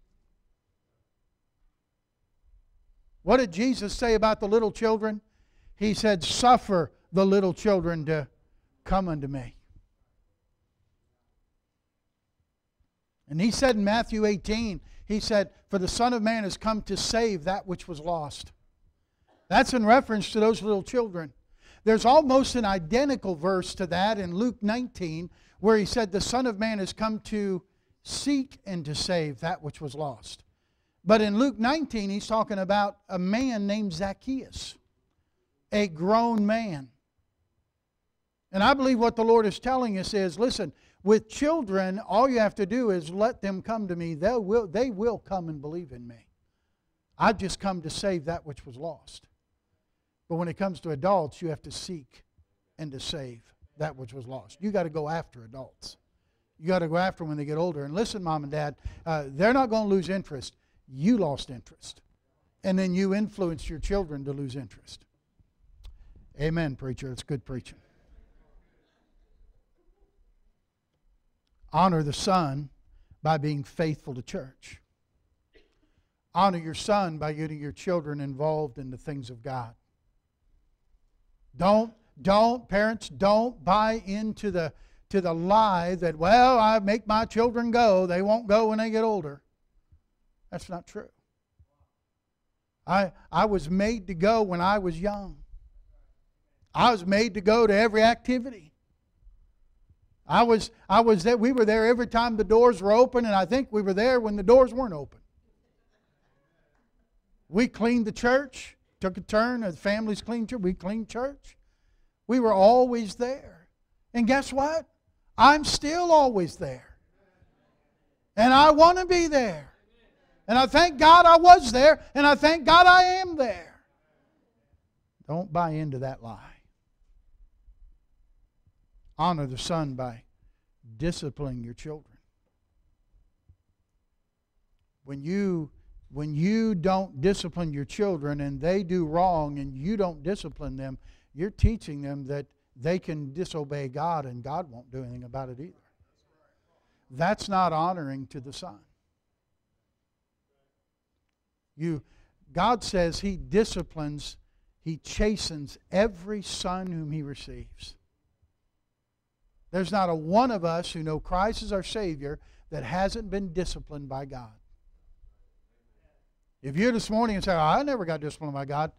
What did Jesus say about the little children? He said, suffer the little children to come unto me. And He said in Matthew 18, He said, for the Son of Man has come to save that which was lost. That's in reference to those little children. There's almost an identical verse to that in Luke 19 where He said the Son of Man has come to seek and to save that which was lost. But in Luke 19 He's talking about a man named Zacchaeus, a grown man. And I believe what the Lord is telling us is, listen, with children, all you have to do is let them come to me. They will come and believe in me. I've just come to save that which was lost. But when it comes to adults, you have to seek and to save that which was lost. You got to go after adults. You got to go after them when they get older. And listen, Mom and Dad, they're not going to lose interest. You lost interest. And then you influenced your children to lose interest. Amen, preacher. It's good preaching. Honor the Son by being faithful to church. Honor your son by getting your children involved in the things of God. Parents, don't buy into the lie that, well, I make my children go. They won't go when they get older. That's not true. I was made to go when I was young. I was made to go to every activity. We were there every time the doors were open, and I think we were there when the doors weren't open. We cleaned the church, took a turn, the families cleaned church, we cleaned church. We were always there. And guess what? I'm still always there. And I want to be there. And I thank God I was there, and I thank God I am there. Don't buy into that lie. Honor the Son by disciplining your children. When you don't discipline your children and they do wrong and you don't discipline them, you're teaching them that they can disobey God and God won't do anything about it either. That's not honoring to the Son. God says He disciplines, He chastens every son whom He receives. There's not a one of us who know Christ as our Savior that hasn't been disciplined by God. If you're this morning and say, oh, I never got disciplined by God,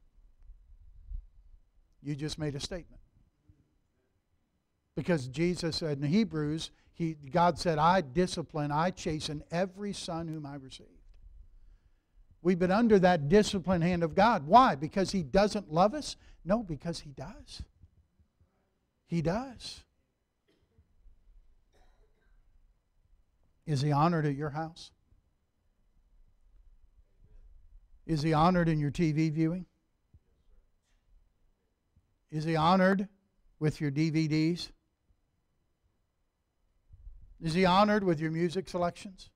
you just made a statement. Because Jesus said in Hebrews, God said, I discipline, I chasten every son whom I received. We've been under that disciplined hand of God. Why? Because He doesn't love us? No, because He does. He does. Is He honored at your house? Is He honored in your TV viewing? Is He honored with your DVDs? Is He honored with your music selections?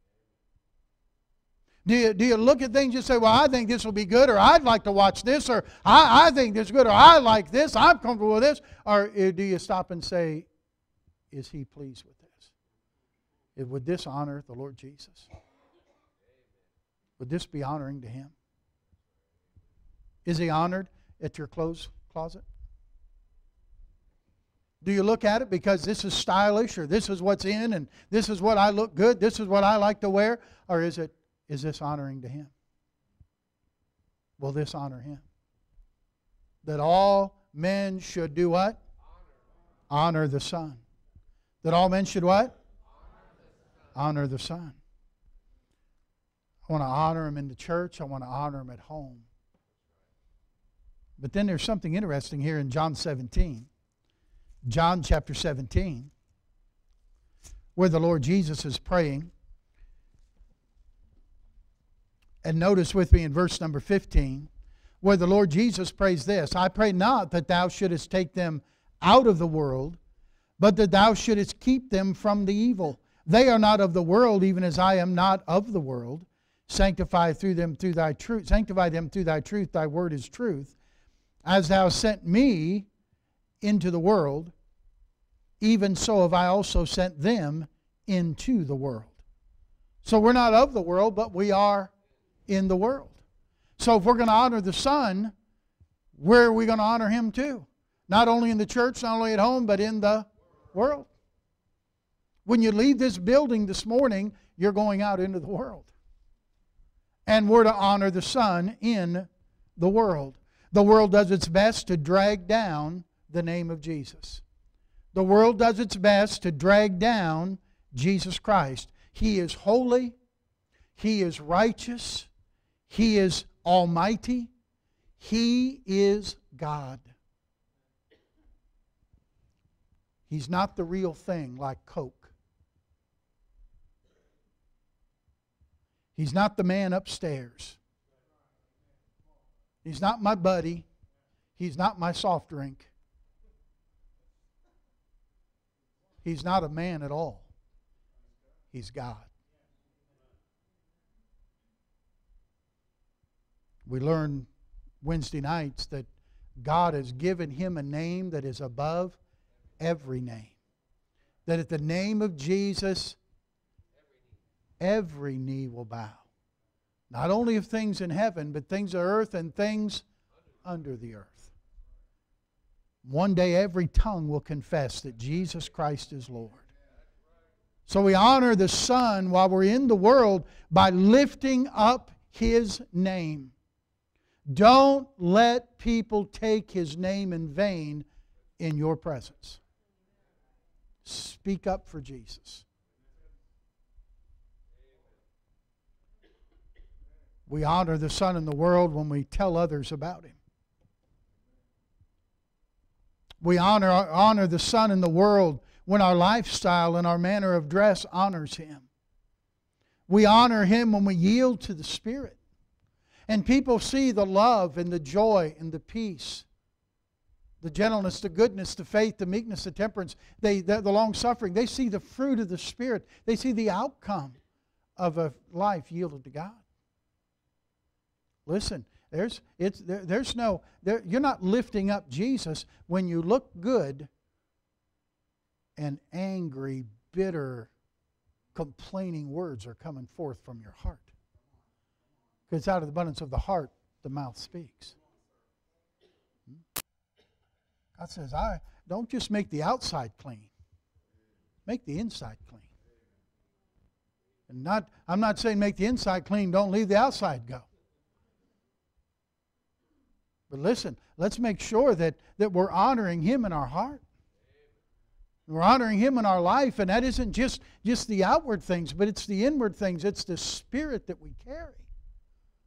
Do you look at things and say, well, I think this will be good, or I'd like to watch this, or I think this is good, or I like this, I'm comfortable with this? Or do you stop and say, is He pleased with this? Would this honor the Lord Jesus? Would this be honoring to Him? Is He honored at your clothes closet? Do you look at it because this is stylish, or this is what's in, and this is what I look good, this is what I like to wear? Or is this honoring to Him? Will this honor Him? That all men should do what? Honor the Son. That all men should what? Honor the Son. I want to honor Him in the church. I want to honor Him at home. But then there's something interesting here in John 17. John chapter 17, where the Lord Jesus is praying. And notice with me in verse number 15, where the Lord Jesus prays this, I pray not that Thou shouldest take them out of the world, but that Thou shouldest keep them from the evil. They are not of the world, even as I am not of the world. Sanctify them through Thy truth. Sanctify them through Thy truth. Thy word is truth. As Thou sent me into the world, even so have I also sent them into the world. So we're not of the world, but we are in the world. So if we're going to honor the Son, where are we going to honor Him too? Not only in the church, not only at home, but in the world. When you leave this building this morning, you're going out into the world. And we're to honor the Son in the world. The world does its best to drag down the name of Jesus. The world does its best to drag down Jesus Christ. He is holy. He is righteous. He is almighty. He is God. He's not the real thing like Coke. He's not the man upstairs. He's not my buddy. He's not my soft drink. He's not a man at all. He's God. We learn Wednesday nights that God has given Him a name that is above every name. That at the name of Jesus, every knee will bow. Not only of things in heaven, but things of earth and things under the earth. One day every tongue will confess that Jesus Christ is Lord. So we honor the Son while we're in the world by lifting up His name. Don't let people take His name in vain in your presence. Speak up for Jesus. We honor the Son in the world when we tell others about Him. We honor the Son in the world when our lifestyle and our manner of dress honors Him. We honor Him when we yield to the Spirit. And people see the love and the joy and the peace, the gentleness, the goodness, the faith, the meekness, the temperance, the long-suffering. They see the fruit of the Spirit. They see the outcome of a life yielded to God. Listen, you're not lifting up Jesus when you look good and angry, bitter, complaining words are coming forth from your heart. Because out of the abundance of the heart, the mouth speaks. God says, don't just make the outside clean. Make the inside clean. And I'm not saying make the inside clean, don't leave the outside go. But listen, let's make sure that we're honoring Him in our heart. We're honoring Him in our life, and that isn't just the outward things, but it's the inward things. It's the spirit that we carry.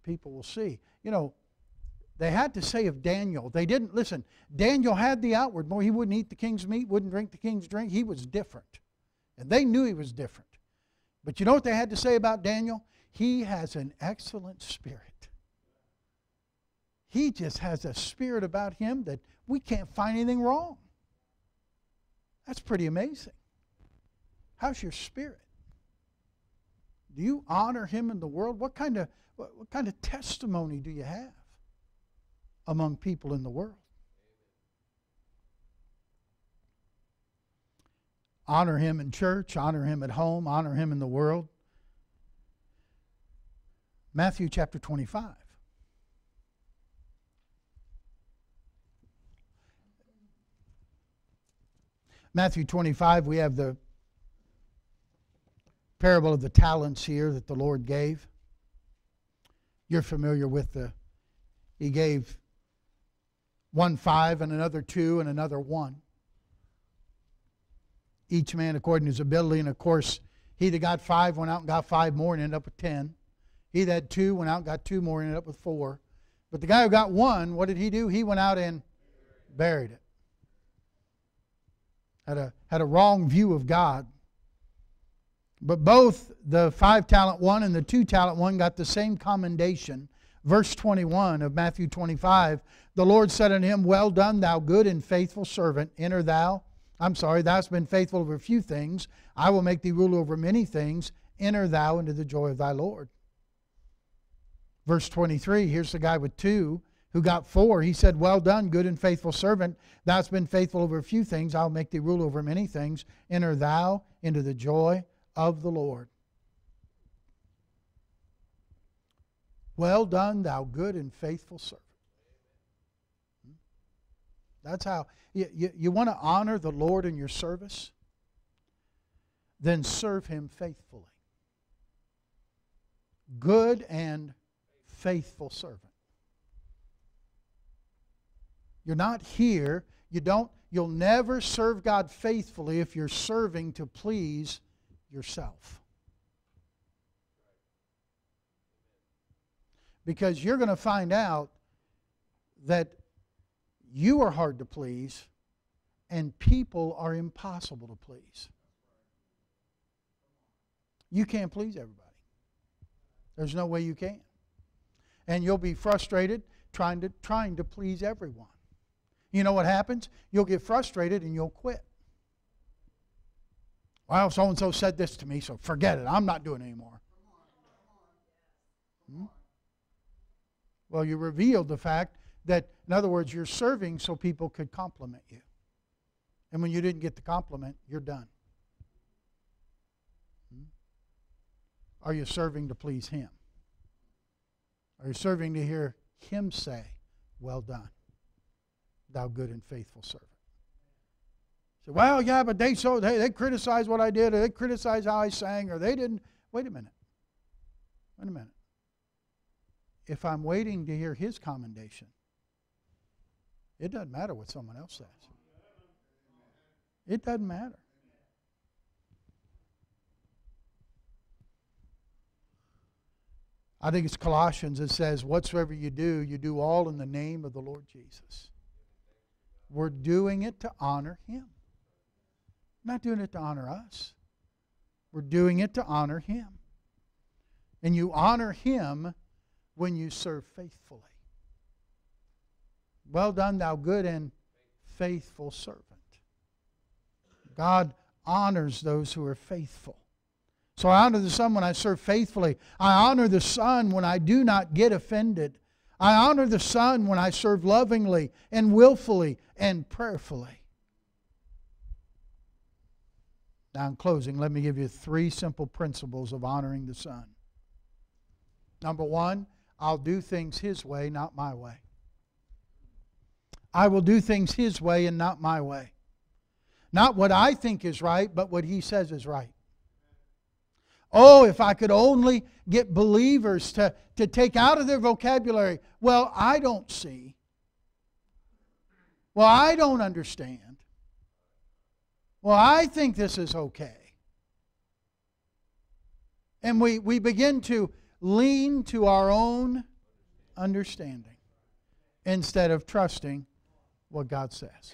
people will see. You know, they had to say of Daniel, they didn't, listen, Daniel had the outward. He wouldn't eat the king's meat, wouldn't drink the king's drink. He was different. And they knew he was different. But you know what they had to say about Daniel? He has an excellent spirit. He just has a spirit about him that we can't find anything wrong. That's pretty amazing. How's your spirit? Do you honor him in the world? What kind of testimony do you have among people in the world? Honor him in church, honor him at home, honor him in the world. Matthew chapter 25. Matthew 25, we have the parable of the talents here that the Lord gave. You're familiar with he gave 1 5 and another 2 and another 1. Each man according to his ability. And of course, he that got 5 went out and got 5 more and ended up with 10. He that had 2 went out and got 2 more and ended up with 4. But the guy who got 1, what did he do? He went out and buried it. Had a wrong view of God. But both the 5 talent one and the 2 talent one got the same commendation. Verse 21 of Matthew 25, the Lord said unto him, Well done, thou good and faithful servant. Thou hast been faithful over a few things. I will make thee ruler over many things. Enter thou into the joy of thy Lord. Verse 23, here's the guy with 2 who got 4. He said, Well done, good and faithful servant. Thou hast been faithful over a few things. I will make thee ruler over many things. Enter thou into the joy of the Lord. Well done, thou good and faithful servant. That's how you want to honor the Lord in your service, then serve Him faithfully. Good and faithful servant. You're not here, you'll never serve God faithfully if you're serving to please yourself. Because you're going to find out that you are hard to please and people are impossible to please. You can't please everybody. There's no way you can. And you'll be frustrated trying to please everyone. You know what happens? You'll get frustrated and you'll quit. Well, so-and-so said this to me, so forget it. I'm not doing it anymore. Well, you revealed the fact that, in other words, you're serving so people could compliment you. And when you didn't get the compliment, you're done. Are you serving to please Him? Are you serving to hear Him say, Well done, thou good and faithful servant? So, well, yeah, but they criticized what I did, or they criticized how I sang, or they didn't. Wait a minute. If I'm waiting to hear His commendation, it doesn't matter what someone else says. It doesn't matter. I think it's Colossians that says, whatsoever you do all in the name of the Lord Jesus. We're doing it to honor Him. We're not doing it to honor us. We're doing it to honor Him. And you honor Him when you serve faithfully. Well done, thou good and faithful servant. God honors those who are faithful. So I honor the Son when I serve faithfully. I honor the Son when I do not get offended. I honor the Son when I serve lovingly and willfully and prayerfully. Now in closing, let me give you 3 simple principles of honoring the Son. Number 1, I'll do things His way, not my way. I will do things His way and not my way. Not what I think is right, but what He says is right. Oh, if I could only get believers to take out of their vocabulary, well, I don't see. Well, I don't understand. Well, I think this is okay. And we begin to lean to our own understanding instead of trusting what God says.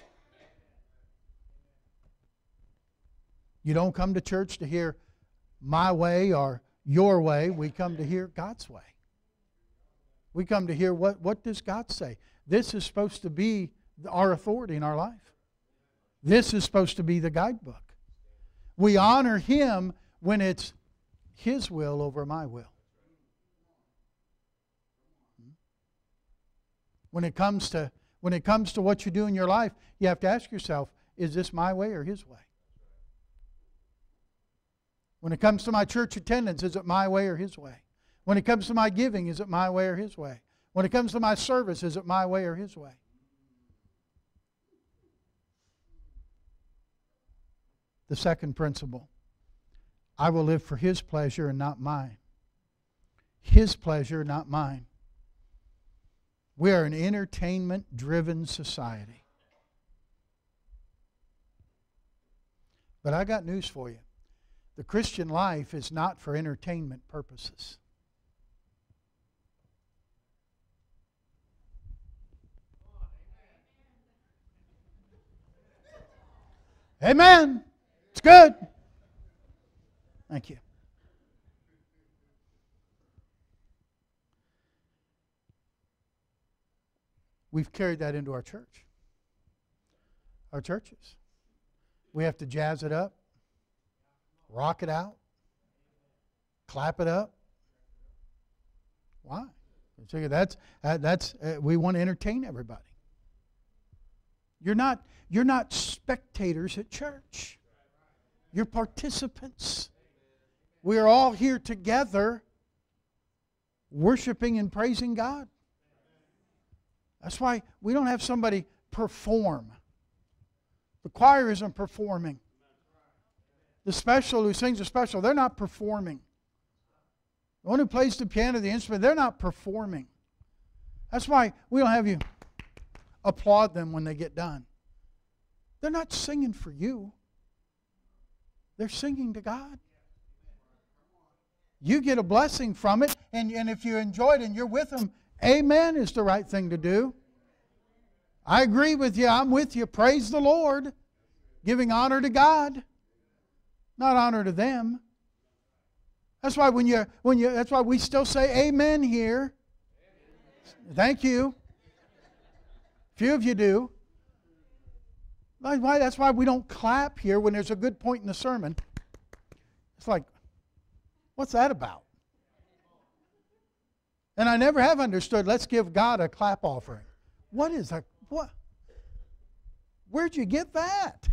You don't come to church to hear my way or your way. We come to hear God's way. We come to hear what does God say. This is supposed to be our authority in our life. This is supposed to be the guidebook. We honor Him when it's His will over my will. When it comes to what you do in your life, you have to ask yourself, is this my way or His way? When it comes to my church attendance, is it my way or His way? When it comes to my giving, is it my way or His way? When it comes to my service, is it my way or His way? The second principle, I will live for His pleasure and not mine. His pleasure, not mine. We are an entertainment-driven society. But I got news for you. The Christian life is not for entertainment purposes. Amen. It's good. Thank you. We've carried that into our church. Our churches. We have to jazz it up, rock it out, clap it up. Why? We want to entertain everybody. You're not spectators at church. You're participants. We are all here together worshiping and praising God. That's why we don't have somebody perform. The choir isn't performing. The special who sings a special, they're not performing. The one who plays the piano, the instrument, they're not performing. That's why we don't have you applaud them when they get done. They're not singing for you. They're singing to God. You get a blessing from it, and if you enjoy it and you're with them, amen is the right thing to do. I agree with you. I'm with you. Praise the Lord. Giving honor to God, not honor to them. That's why that's why we still say amen here. Thank you. Few of you do. That's why we don't clap here when there's a good point in the sermon. It's like, what's that about? And I never have understood, let's give God a clap offering. What is that? What? Where'd you get that?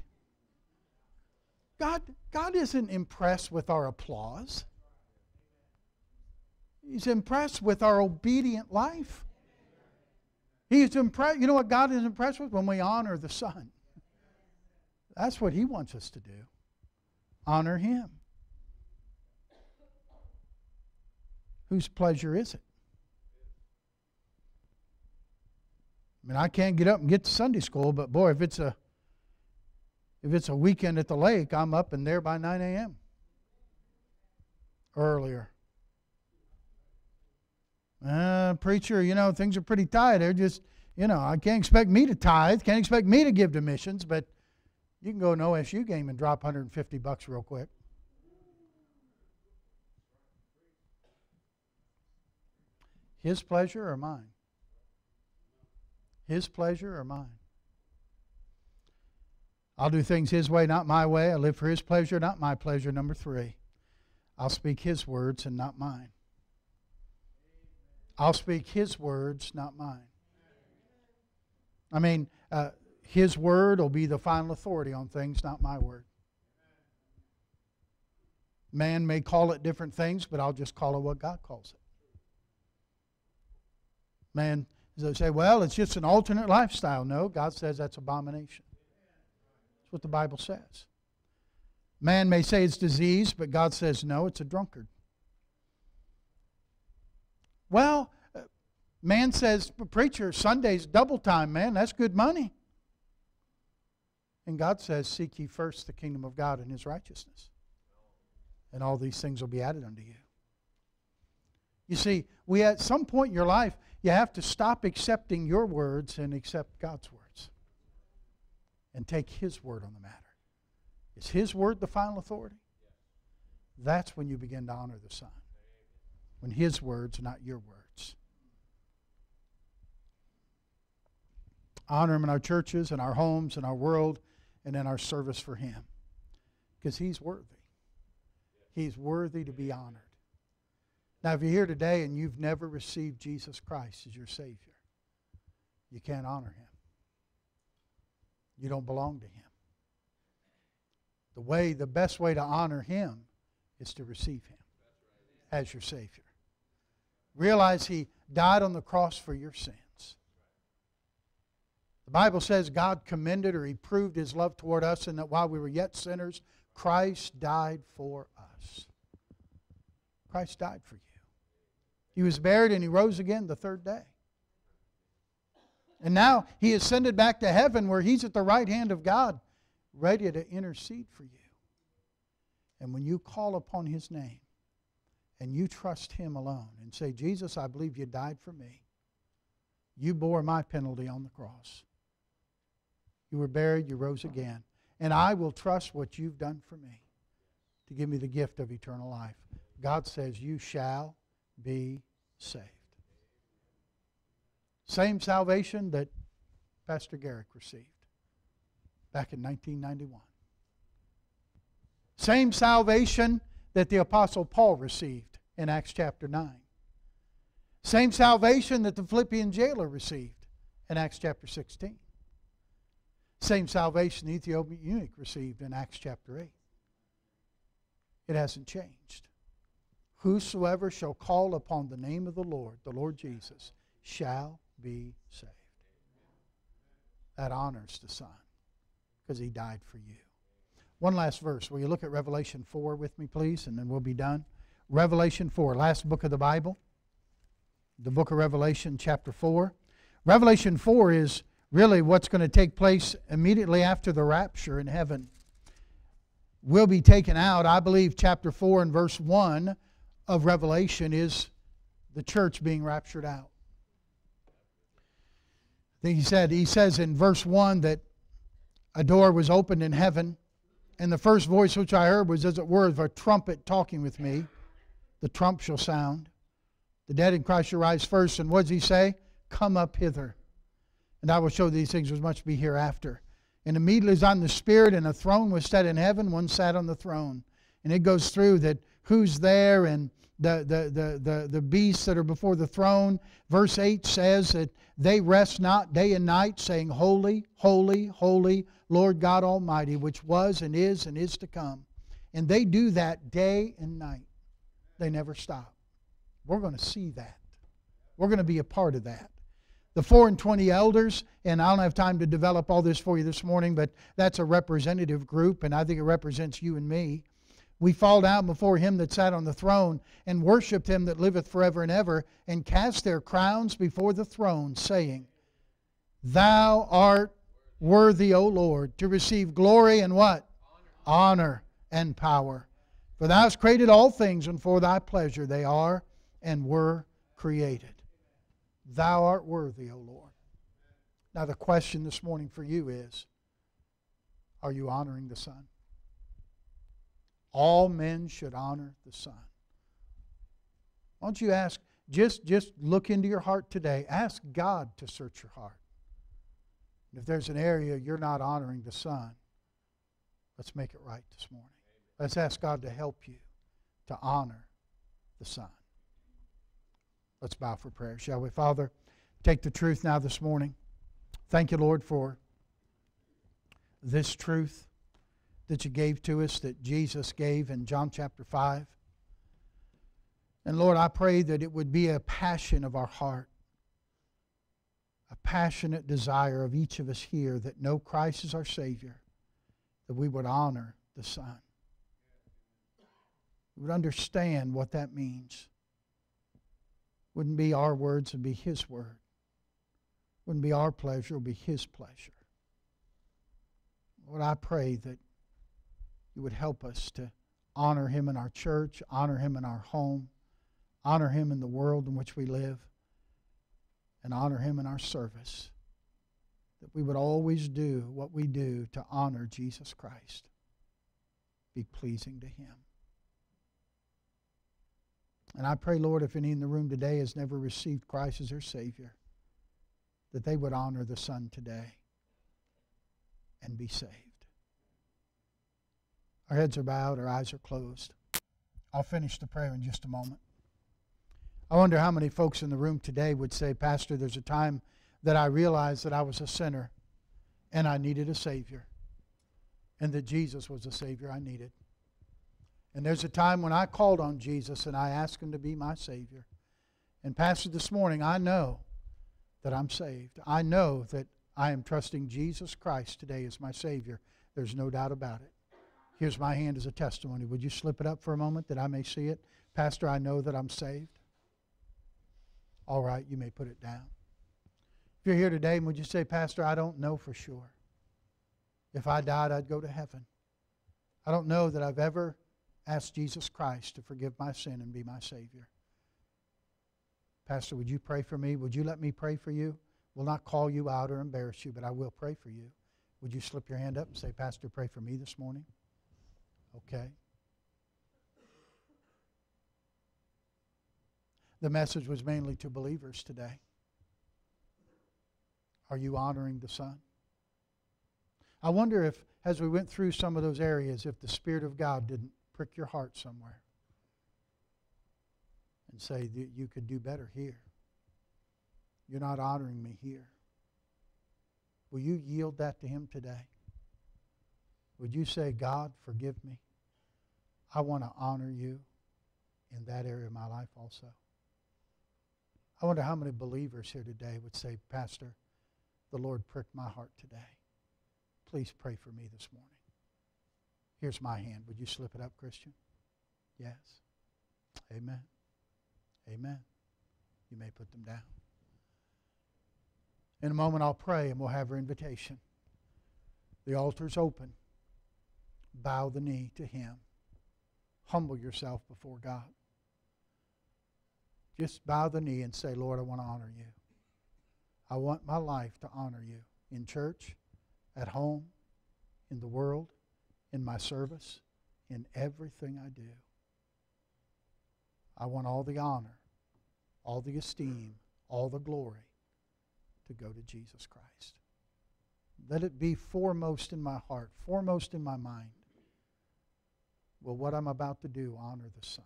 God isn't impressed with our applause. He's impressed with our obedient life. He's impressed. You know what God is impressed with? When we honor the Son. That's what He wants us to do. Honor Him. Whose pleasure is it? I mean, I can't get up and get to Sunday school, but boy, if it's a weekend at the lake, I'm up and there by 9 a.m. Earlier. Preacher, things are pretty tight. They're just, I can't expect me to tithe, can't expect me to give to missions, but you can go to an OSU game and drop $150 real quick. His pleasure or mine? His pleasure or mine? I'll do things His way, not my way. I live for His pleasure, not my pleasure. Number 3, I'll speak His words and not mine. I'll speak His words, not mine. I mean, His word will be the final authority on things, not my word. Man may call it different things, but I'll just call it what God calls it. Man, they say, well, it's just an alternate lifestyle. No, God says that's abomination. That's what the Bible says. Man may say it's disease, but God says no, it's a drunkard. Well, man says, preacher, Sunday's double time, man. That's good money. And God says, seek ye first the kingdom of God and His righteousness. And all these things will be added unto you. You see, at some point in your life, You have to stop accepting your words and accept God's words. And take His word on the matter. Is His word the final authority? That's when you begin to honor the Son. When His words, not your words. Honor Him in our churches, in our homes, in our world, and in our service for Him. Because He's worthy. He's worthy to be honored. Now, if you're here today and you've never received Jesus Christ as your Savior, you can't honor Him. You don't belong to Him. The best way to honor Him is to receive Him as your Savior. Realize He died on the cross for your sins. The Bible says God commended, or He proved His love toward us, and that while we were yet sinners, Christ died for us. Christ died for you. He was buried and He rose again the third day. And now He ascended back to heaven, where He's at the right hand of God, ready to intercede for you. And when you call upon His name and you trust Him alone and say, Jesus, I believe You died for me. You bore my penalty on the cross. You were buried, You rose again. And I will trust what You've done for me to give me the gift of eternal life. God says, you shall be saved. Same salvation that Pastor Garrick received back in 1991. Same salvation that the Apostle Paul received in Acts chapter 9. Same salvation that the Philippian jailer received in Acts chapter 16. Same salvation the Ethiopian eunuch received in Acts chapter 8. It hasn't changed. Whosoever shall call upon the name of the Lord Jesus, shall be saved. That honors the Son, because He died for you. One last verse. Will you look at Revelation 4 with me, please, and then we'll be done. Revelation 4, last book of the Bible. The book of Revelation, chapter 4. Revelation 4 is really what's going to take place immediately after the rapture in heaven. We'll be taken out. I believe chapter 4 and verse 1 of Revelation is the church being raptured out. He says in verse 1 that a door was opened in heaven, and the first voice which I heard was as it were of a trumpet talking with me. The trump shall sound. The dead in Christ shall rise first. And what does He say? Come up hither, and I will show these things which must be hereafter. And immediately as on the Spirit, and a throne was set in heaven, one sat on the throne. And it goes through that who's there and the beasts that are before the throne. Verse 8 says that they rest not day and night, saying, Holy, holy, holy, Lord God Almighty, which was and is to come. And they do that day and night. They never stop. We're going to see that. We're going to be a part of that. The 24 elders, and I don't have time to develop all this for you this morning, but that's a representative group, and I think it represents you and me. We fall down before Him that sat on the throne and worshiped Him that liveth forever and ever, and cast their crowns before the throne, saying, Thou art worthy, O Lord, to receive glory and what? Honor and power. For Thou hast created all things, and for Thy pleasure they are and were created. Thou art worthy, O Lord. Now the question this morning for you is, are you honoring the Son? All men should honor the Son. Why don't you ask, just look into your heart today. Ask God to search your heart. And if there's an area you're not honoring the Son, let's make it right this morning. Let's ask God to help you to honor the Son. Let's bow for prayer, shall we? Father, take the truth now this morning. Thank You, Lord, for this truth that You gave to us, that Jesus gave in John chapter 5. And Lord, I pray that it would be a passion of our heart, a passionate desire of each of us here that know Christ as our Savior, that we would honor the Son. We would understand what that means. Wouldn't be our words, it would be His word. Wouldn't be our pleasure, it would be His pleasure. Lord, I pray that You would help us to honor Him in our church, honor Him in our home, honor Him in the world in which we live. and honor Him in our service. That we would always do what we do to honor Jesus Christ. Be pleasing to Him. And I pray, Lord, if any in the room today has never received Christ as their Savior, that they would honor the Son today and be saved. Our heads are bowed, our eyes are closed. I'll finish the prayer in just a moment. I wonder how many folks in the room today would say, Pastor, there's a time that I realized that I was a sinner and I needed a Savior, and that Jesus was the Savior I needed. And there's a time when I called on Jesus and I asked Him to be my Savior. And Pastor, this morning I know that I'm saved. I know that I am trusting Jesus Christ today as my Savior. There's no doubt about it. Here's my hand as a testimony. Would you slip it up for a moment that I may see it? Pastor, I know that I'm saved. All right, you may put it down. If you're here today, would you say, Pastor, I don't know for sure. If I died, I'd go to heaven. I don't know that I've ever asked Jesus Christ to forgive my sin and be my Savior. Pastor, would you pray for me? Would you let me pray for you? We'll not call you out or embarrass you, but I will pray for you. Would you slip your hand up and say, Pastor, pray for me this morning? Okay. The message was mainly to believers today. Are you honoring the Son? I wonder if, as we went through some of those areas, if the Spirit of God didn't prick your heart somewhere and say that you could do better here. You're not honoring me here. Will you yield that to Him today? Would you say, God, forgive me? I want to honor you in that area of my life also. I wonder how many believers here today would say, Pastor, the Lord pricked my heart today. Please pray for me this morning. Here's my hand. Would you slip it up, Christian? Yes. Amen. Amen. You may put them down. In a moment I'll pray and we'll have our invitation. The altar's open. Bow the knee to Him. Humble yourself before God. Just bow the knee and say, Lord, I want to honor you. I want my life to honor you in church, at home, in the world, in my service, in everything I do. I want all the honor, all the esteem, all the glory to go to Jesus Christ. Let it be foremost in my heart, foremost in my mind. Will what I'm about to do honor the Son?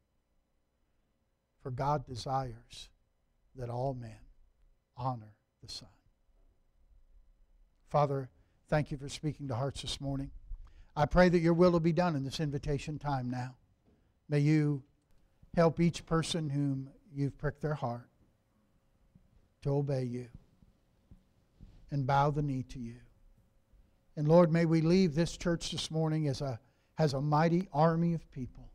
For God desires that all men honor the Son. Father, thank you for speaking to hearts this morning. I pray that your will will be done in this invitation time now. May you help each person whom you've pricked their heart to obey you and bow the knee to you. And Lord, may we leave this church this morning as a mighty army of people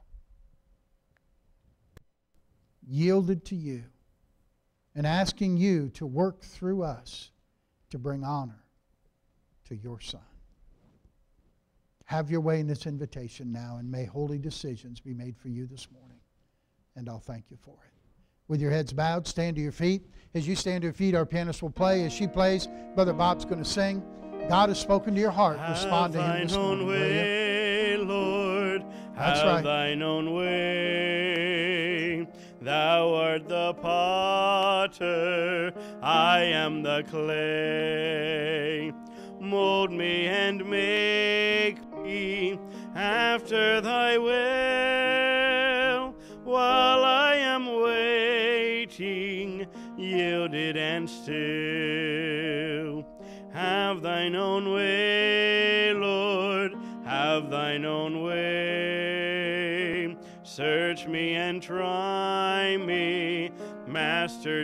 yielded to you and asking you to work through us to bring honor to your Son. Have your way in this invitation now, and may holy decisions be made for you this morning. And I'll thank you for it. With your heads bowed, stand to your feet. As you stand to your feet, our pianist will play. As she plays, Brother Bob's going to sing. God has spoken to your heart. Respond to Him this morning. Have thine own way, Lord. That's have right. thine own way. Thou art the potter, I am the clay. Mold me and make me after thy will, while I am waiting, yielded and still. Have thine own way, Lord, have thine own way. Search me and try me, Master,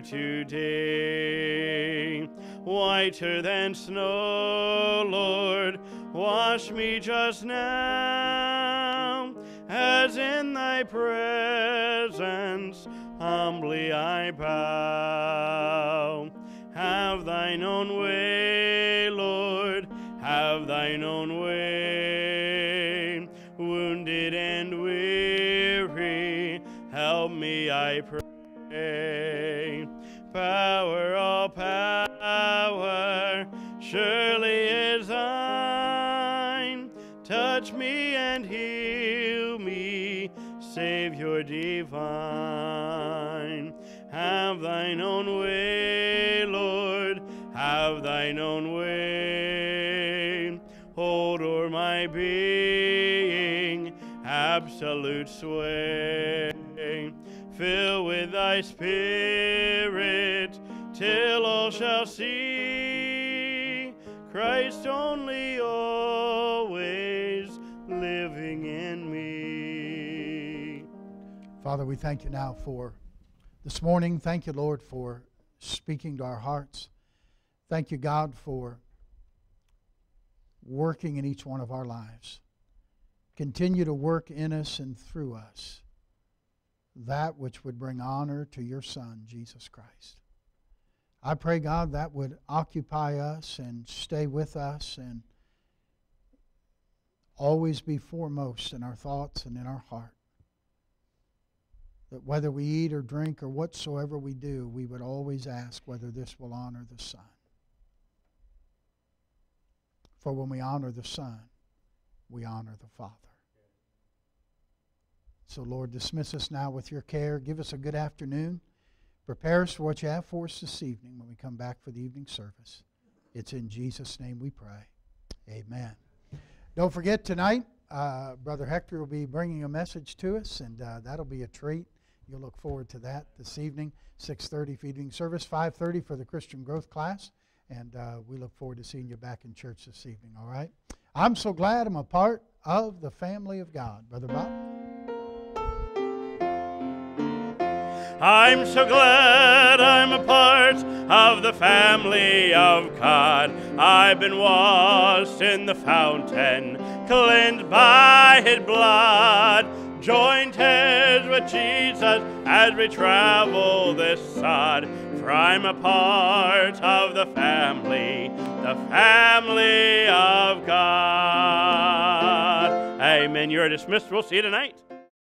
today. Whiter than snow, Lord, wash me just now, as in thy presence humbly I bow. Have thine own way, Lord, have thine own way. Wounded and weary, help me, I pray. Power of power surely is thine. Touch me and heal me, Savior divine. Have thine own way, Lord, have thine own way. Hold o'er my being absolute sway. Fill with thy Spirit till all shall see Christ only always living in me. Father, we thank you now for this morning. Thank you, Lord, for speaking to our hearts. Thank you, God, for working in each one of our lives. Continue to work in us and through us that which would bring honor to your Son, Jesus Christ. I pray, God, that would occupy us and stay with us and always be foremost in our thoughts and in our heart. That whether we eat or drink or whatsoever we do, we would always ask whether this will honor the Son. For when we honor the Son, we honor the Father. So, Lord, dismiss us now with your care. Give us a good afternoon. Prepare us for what you have for us this evening when we come back for the evening service. It's in Jesus' name we pray. Amen. Don't forget tonight, Brother Hector will be bringing a message to us, and that'll be a treat. You'll look forward to that this evening. 6:30 for evening service, 5:30 for the Christian growth class. And we look forward to seeing you back in church this evening, all right? I'm so glad I'm a part of the family of God. Brother Bob? I'm so glad I'm a part of the family of God. I've been washed in the fountain, cleansed by his blood. Joined hands with Jesus as we travel this sod. For I'm a part of the family of God. Amen. You're dismissed. We'll see you tonight.